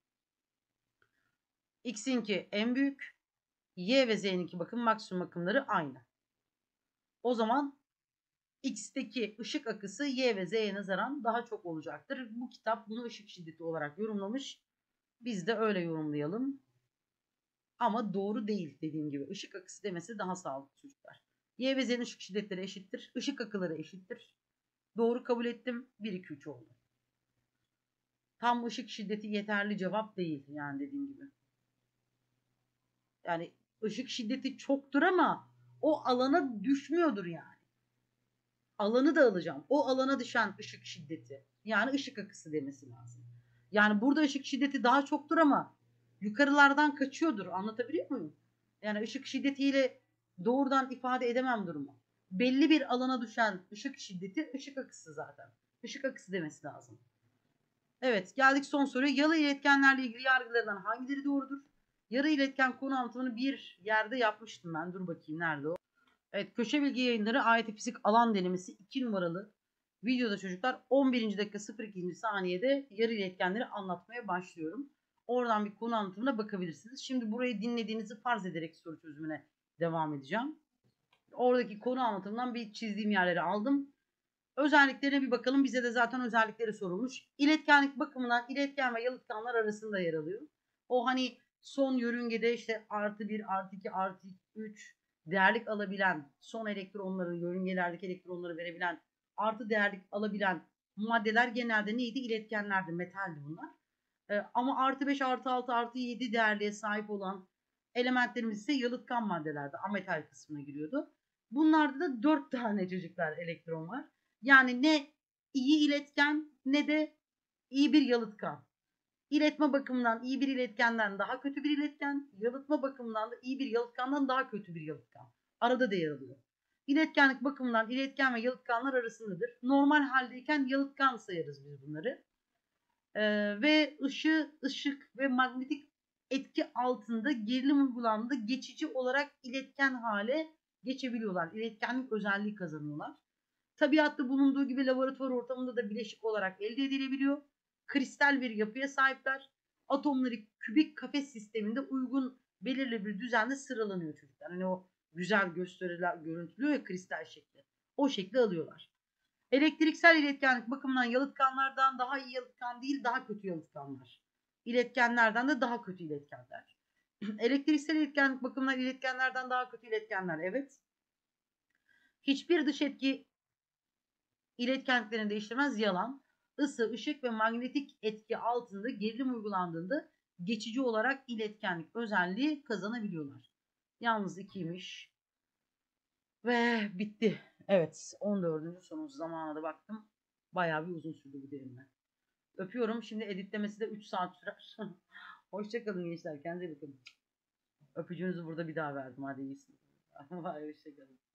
X'inki en büyük. Y ve Z'ninki bakın maksimum akımları aynı. O zaman X'teki ışık akısı Y ve Z'ye nazaran daha çok olacaktır. Bu kitap bunu ışık şiddeti olarak yorumlamış. Biz de öyle yorumlayalım. Ama doğru değil dediğim gibi. Işık akısı demesi daha sağlıklı çocuklar. Y ve Z'nin ışık şiddetleri eşittir. Işık akıları eşittir. Doğru kabul ettim. bir iki üç oldu. Tam ışık şiddeti yeterli cevap değil yani dediğim gibi. Yani ışık şiddeti çoktur ama o alana düşmüyordur yani. Alanı da alacağım. O alana düşen ışık şiddeti. Yani ışık akısı demesi lazım. Yani burada ışık şiddeti daha çoktur ama yukarılardan kaçıyordur. Anlatabiliyor muyum? Yani ışık şiddetiyle doğrudan ifade edemem durumu. Belli bir alana düşen ışık şiddeti ışık akısı zaten. Işık akısı demesi lazım. Evet, geldik son soruya. Yalı iletkenlerle ilgili yargılarından hangileri doğrudur? Yarı iletken konu anlatımını bir yerde yapmıştım ben. Dur bakayım nerede o? Evet, Köşe Bilgi Yayınları A Y T Fizik Alan Denemesi iki numaralı videoda çocuklar on birinci dakika sıfır ikinci saniyede yarı iletkenleri anlatmaya başlıyorum. Oradan bir konu anlatımına bakabilirsiniz. Şimdi burayı dinlediğinizi farz ederek soru çözümüne devam edeceğim. Oradaki konu anlatımından bir çizdiğim yerleri aldım. Özelliklerine bir bakalım. Bize de zaten özellikleri sorulmuş. İletkenlik bakımından iletken ve yalıtkanlar arasında yer alıyor. O hani son yörüngede işte artı bir, artı iki, artı üç değerlik alabilen, son elektronları, yörüngelerdeki elektronları verebilen, artı değerlik alabilen maddeler genelde neydi? İletkenlerdi, metaldi bunlar. Ee, ama artı beş, artı altı, artı yedi değerliğe sahip olan elementlerimiz ise yalıtkan maddelerdi. Ametal kısmına giriyordu. Bunlarda da dört tane çocuklar elektron var. Yani ne iyi iletken ne de iyi bir yalıtkan. İletme bakımından iyi bir iletkenden daha kötü bir iletken, yalıtma bakımından da iyi bir yalıtkandan daha kötü bir yalıtkan. Arada da yer alıyor. İletkenlik bakımından iletken ve yalıtkanlar arasındadır. Normal haldeyken yalıtkan sayarız biz bunları. Ee, ve ışı, ışık ve manyetik etki altında gerilim uygulandığında geçici olarak iletken hale geçebiliyorlar. İletkenlik özelliği kazanıyorlar. Tabiatta bulunduğu gibi laboratuvar ortamında da bileşik olarak elde edilebiliyor. Kristal bir yapıya sahipler. Atomları kübik kafes sisteminde uygun belirli bir düzende sıralanıyor çocuklar. Hani o güzel gösteriler görüntülüyor ya kristal şekli. O şekli alıyorlar. Elektriksel iletkenlik bakımından yalıtkanlardan daha iyi yalıtkan değil, daha kötü yalıtkanlar. İletkenlerden de daha kötü iletkenler. Elektriksel iletkenlik bakımından iletkenlerden daha kötü iletkenler, evet. Hiçbir dış etki iletkenliklerini değiştirmez, yalan. Isı, ışık ve manyetik etki altında gerilim uygulandığında geçici olarak iletkenlik özelliği kazanabiliyorlar. Yalnız ikiymiş. Ve bitti. Evet, on dördüncü sorumuz zamana da baktım. Bayağı bir uzun sürdü bu deneme. Öpüyorum. Şimdi editlemesi de üç saat sürer. Hoşçakalın gençler. Kendinize bakın. Öpücüğünüzü burada bir daha verdim. Hadi iyisin. Hoşçakalın.